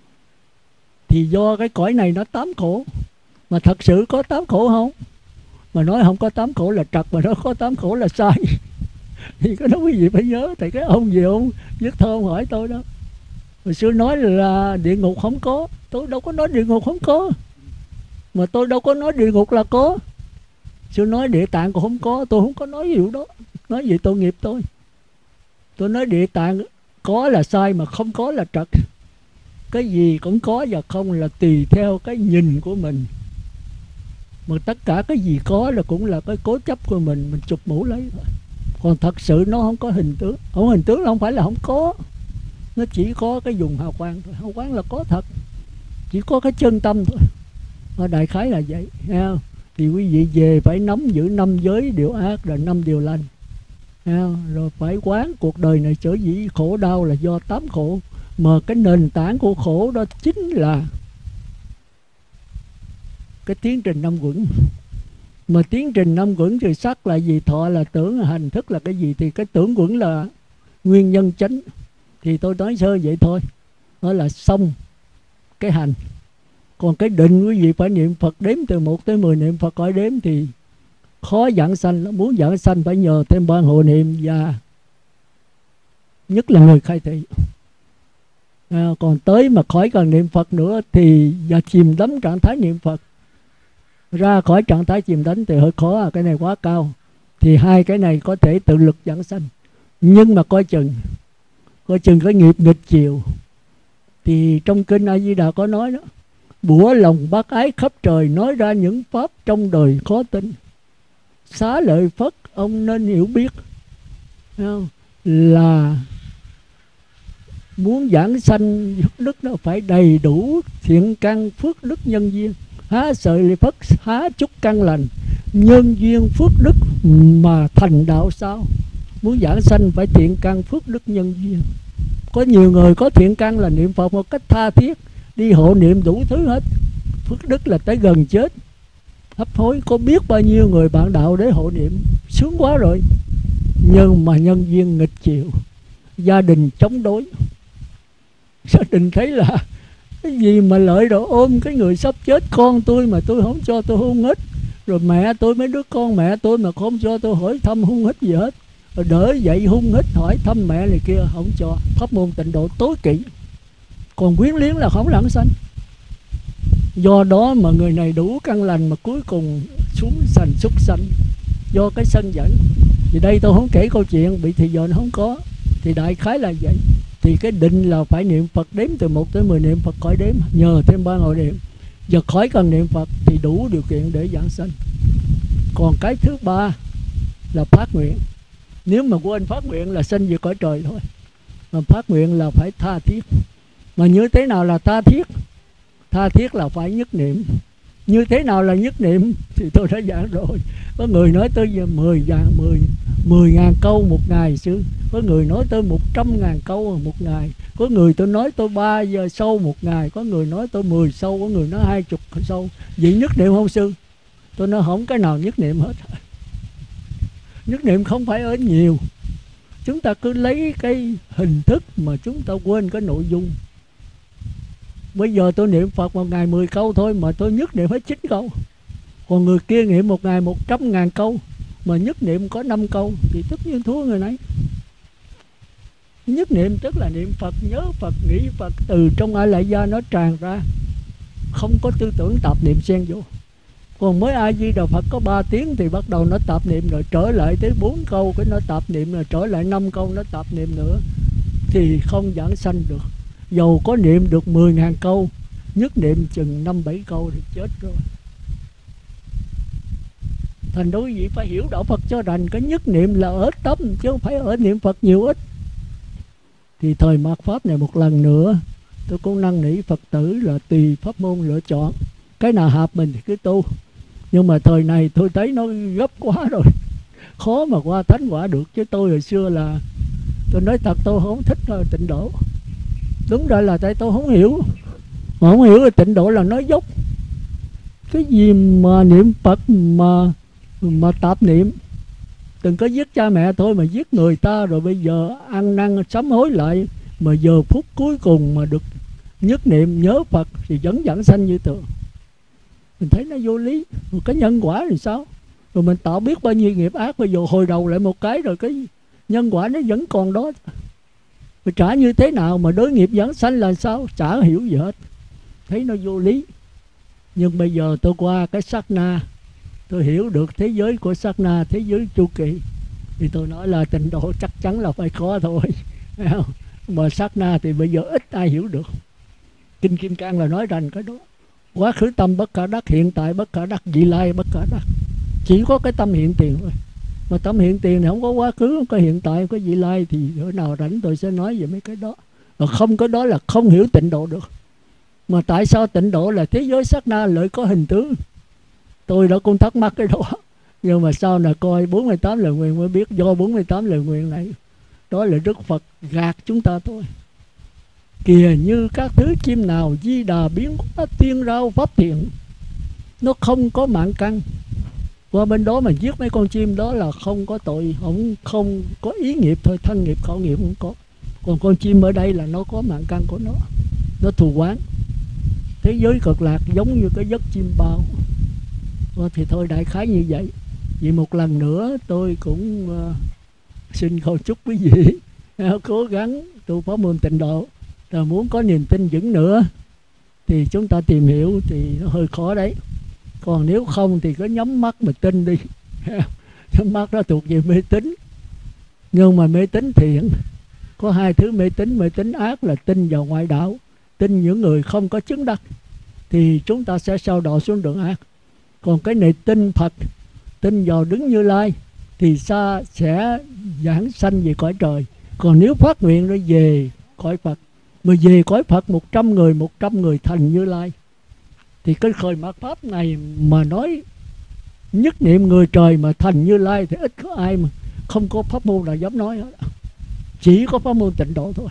Thì do cái cõi này nó 8 khổ. Mà thật sự có 8 khổ không? Mà nói không có 8 khổ là trật, mà nói có 8 khổ là sai. Thì cái đó quý vị phải nhớ. Thì cái ông gì ông viết thơ ông hỏi tôi đó, hồi xưa nói là địa ngục không có. Tôi đâu có nói địa ngục không có, mà tôi đâu có nói địa ngục là có. Xưa nói địa tạng cũng không có, tôi không có nói điều đó. Nói gì tội nghiệp tôi. Tôi nói địa tạng có là sai, mà không có là trật. Cái gì cũng có và không là tùy theo cái nhìn của mình. Mà tất cả cái gì có là cũng là cái cố chấp của mình chụp mũ lấy thôi. Còn thật sự nó không có hình tướng. Không hình tướng là không phải là không có, nó chỉ có cái dùng hào quang thôi. Hào quang là có thật, chỉ có cái chân tâm thôi. Và đại khái là vậy, nghe không? Thì quý vị về phải nắm giữ 5 giới điều ác là 5 điều lành, nghe không? Rồi phải quán cuộc đời này sở dĩ khổ đau là do 8 khổ. Mà cái nền tảng của khổ đó chính là cái tiến trình 5 quẩn. Mà tiến trình 5 quẩn thì sắc là gì, thọ là tưởng, hành thức là cái gì. Thì cái tưởng quẩn là nguyên nhân chánh. Thì tôi nói sơ vậy thôi, đó là xong cái hành. Còn cái định quý vị phải niệm Phật đếm từ 1 tới 10, niệm Phật khỏi đếm thì khó giảng sanh lắm. Muốn giảng sanh phải nhờ thêm ban hộ niệm và nhất là người khai thị. Còn tới mà khỏi cần niệm Phật nữa thì và chìm đắm trạng thái niệm Phật, ra khỏi trạng thái chìm đắm thì hơi khó. Cái này quá cao. Thì hai cái này có thể tự lực giảng sanh, nhưng mà coi chừng cái nghiệp nghịch chiều. Thì trong kinh A Di Đà có nói đó: bủa lòng bác ái khắp trời, nói ra những pháp trong đời khó tin. Xá lợi Phất ông nên hiểu biết, không? Là muốn giảng sanh đức nó phải đầy đủ thiện căn phước đức nhân duyên. Há sợi Phất há chúc căn lành, nhân duyên phước đức mà thành đạo sao. Muốn giảng sanh phải thiện căn phước đức nhân duyên. Có nhiều người có thiện căn là niệm Phật một cách tha thiết, đi hộ niệm đủ thứ hết. Phước đức là tới gần chết hấp hối. Có biết bao nhiêu người bạn đạo để hộ niệm, sướng quá rồi. Nhưng mà nhân duyên nghịch chiều, gia đình chống đối. Gia đình thấy là cái gì mà lợi rồi ôm cái người sắp chết, con tôi mà tôi không cho tôi hôn hít, rồi mẹ tôi mấy đứa con mẹ tôi mà không cho tôi hỏi thăm hôn hít gì hết, rồi đỡ dậy hung hít hỏi thăm mẹ này kia, không cho. Pháp môn tịnh độ tối kỵ. Còn quyến liếng là không lãng sanh. Do đó mà người này đủ căn lành mà cuối cùng xuống sanh súc sanh, do cái sân giận. Thì đây tôi không kể câu chuyện, bị thì giờ nó không có. Thì đại khái là vậy. Thì cái định là phải niệm Phật đếm từ 1 tới 10, niệm Phật khỏi đếm, nhờ thêm ban hội niệm. Giờ khỏi cần niệm Phật thì đủ điều kiện để giảng sanh. Còn cái thứ ba là phát nguyện. Nếu mà quên phát nguyện là sanh về cõi trời thôi. Mà phát nguyện là phải tha thiết. Mà như thế nào là tha thiết? Tha thiết là phải nhất niệm. Như thế nào là nhất niệm thì tôi đã giảng rồi. Có người nói tới 10.000 câu một ngày xưa, có người nói tới 100.000 câu một ngày, có người tôi nói tôi 3 giờ sâu một ngày, có người nói tôi 10 sâu, có người nói 20 sâu. Vậy nhất niệm không sư? Tôi nói không cái nào nhất niệm hết. Nhất niệm không phải ở nhiều. Chúng ta cứ lấy cái hình thức mà chúng ta quên cái nội dung. Bây giờ tôi niệm Phật một ngày 10 câu thôi mà tôi nhất niệm hết 9 câu. Còn người kia niệm một ngày 100.000 câu mà nhất niệm có 5 câu thì tất nhiên thua người nấy. Nhất niệm tức là niệm Phật, nhớ Phật, nghĩ Phật, từ trong A Lại Gia nó tràn ra, không có tư tưởng tạp niệm xen vô. Còn mới A Di Đà Phật có 3 tiếng thì bắt đầu nó tạp niệm, rồi trở lại tới 4 câu cái nó tạp niệm, rồi trở lại 5 câu nó tạp niệm nữa, thì không giảng sanh được. Dầu có niệm được 10.000 câu, nhất niệm chừng 5-7 câu thì chết rồi. Thành đối vị phải hiểu đạo Phật cho rành, cái nhất niệm là ở tâm chứ không phải ở niệm Phật nhiều ít. Thì thời mạt Pháp này một lần nữa tôi cũng năn nỉ Phật tử là tùy pháp môn lựa chọn, cái nào hợp mình thì cứ tu. Nhưng mà thời này tôi thấy nó gấp quá rồi, khó mà qua thánh quả được. Chứ tôi hồi xưa là tôi nói thật, tôi không thích tịnh độ. Đúng ra là tại tôi không hiểu, mà không hiểu là tịnh độ là nói dốc. Cái gì mà niệm Phật mà tạp niệm, từng có giết cha mẹ tôi mà giết người ta, rồi bây giờ ăn năn sám hối lại, mà giờ phút cuối cùng mà được nhất niệm nhớ Phật thì vẫn giảng sanh như thường. Mình thấy nó vô lý. Một cái nhân quả thì sao? Rồi mình tạo biết bao nhiêu nghiệp ác, bây giờ hồi đầu lại một cái, rồi cái nhân quả nó vẫn còn đó. Mà trả như thế nào mà đối nghiệp giảng sanh là sao? Chả hiểu gì hết, thấy nó vô lý. Nhưng bây giờ tôi qua cái sát na, tôi hiểu được thế giới của sát na, thế giới chu kỳ, thì tôi nói là tịnh độ chắc chắn là phải có thôi. Mà sát na thì bây giờ ít ai hiểu được. Kinh Kim Cang là nói rằng cái đó quá khứ tâm bất khả đắc, hiện tại bất khả đắc, vị lai bất khả đắc. Chỉ có cái tâm hiện tiền thôi. Mà tâm hiện tiền này không có quá khứ, không có hiện tại, không có vị lai, thì bữa nào rảnh tôi sẽ nói về mấy cái đó. Mà không có đó là không hiểu tịnh độ được. Mà tại sao tịnh độ là thế giới sát na lại có hình tướng? Tôi đã cũng thắc mắc cái đó. Nhưng mà sau này coi 48 lời nguyện mới biết, do 48 lời nguyện này, đó là Đức Phật gạt chúng ta thôi. Kìa như các thứ chim nào Di Đà biến hóa tiên rao pháp thiện, nó không có mạng căn. Qua bên đó mà giết mấy con chim đó là không có tội, không có ý nghiệp thôi, thân nghiệp khẩu nghiệp không có. Còn con chim ở đây là nó có mạng căn của nó thù quán. Thế giới cực lạc giống như cái giấc chim bao. Thì thôi đại khái như vậy. Vì một lần nữa tôi cũng xin cầu chúc quý vị cố gắng tu pháp môn tịnh độ. Rồi muốn có niềm tin vững nữa thì chúng ta tìm hiểu thì nó hơi khó đấy. Còn nếu không thì cứ nhắm mắt mà tin đi. Nhắm mắt đó thuộc về mê tín. Nhưng mà mê tín thiện. Có hai thứ mê tín ác là tin vào ngoại đạo, tin những người không có chứng đắc, thì chúng ta sẽ sao đọa xuống đường ác. Còn cái này tin Phật, tin vào Đứng Như Lai, thì sẽ giảng sanh về cõi trời. Còn nếu phát nguyện nó về cõi Phật, mà về cõi Phật 100 người thành Như Lai, thì cái khởi mạt Pháp này mà nói nhất niệm người trời mà thành Như Lai thì ít có ai mà không có pháp môn nào dám nói hết. Chỉ có pháp môn tịnh độ thôi.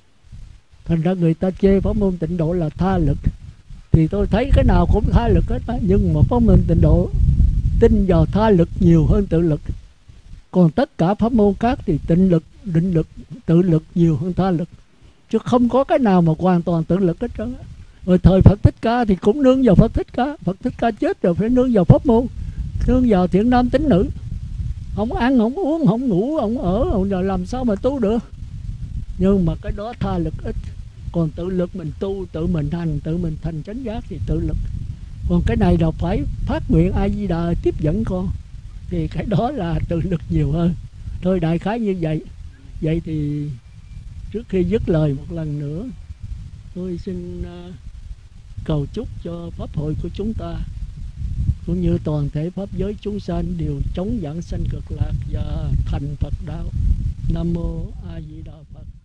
Thành ra người ta chê pháp môn tịnh độ là tha lực, thì tôi thấy cái nào cũng tha lực hết á. Nhưng mà pháp môn tịnh độ tin vào tha lực nhiều hơn tự lực. Còn tất cả pháp môn khác thì tịnh lực, định lực, tự lực nhiều hơn tha lực. Chứ không có cái nào mà hoàn toàn tự lực hết trơn á. Rồi thời Phật Thích Ca thì cũng nương vào Phật Thích Ca. Phật Thích Ca chết rồi phải nương vào pháp môn, nương vào thiện nam tín nữ. Không ăn, không uống, không ngủ, không ở, rồi làm sao mà tu được. Nhưng mà cái đó tha lực ít. Còn tự lực mình tu, tự mình thành chánh giác thì tự lực. Còn cái này là phải phát nguyện A Di Đà tiếp dẫn con, thì cái đó là tự lực nhiều hơn. Thôi đại khái như vậy. Vậy thì trước khi dứt lời một lần nữa, tôi xin cầu chúc cho pháp hội của chúng ta cũng như toàn thể pháp giới chúng sanh đều chống vãng sanh cực lạc và thành Phật đạo. Nam mô A Di Đà Phật.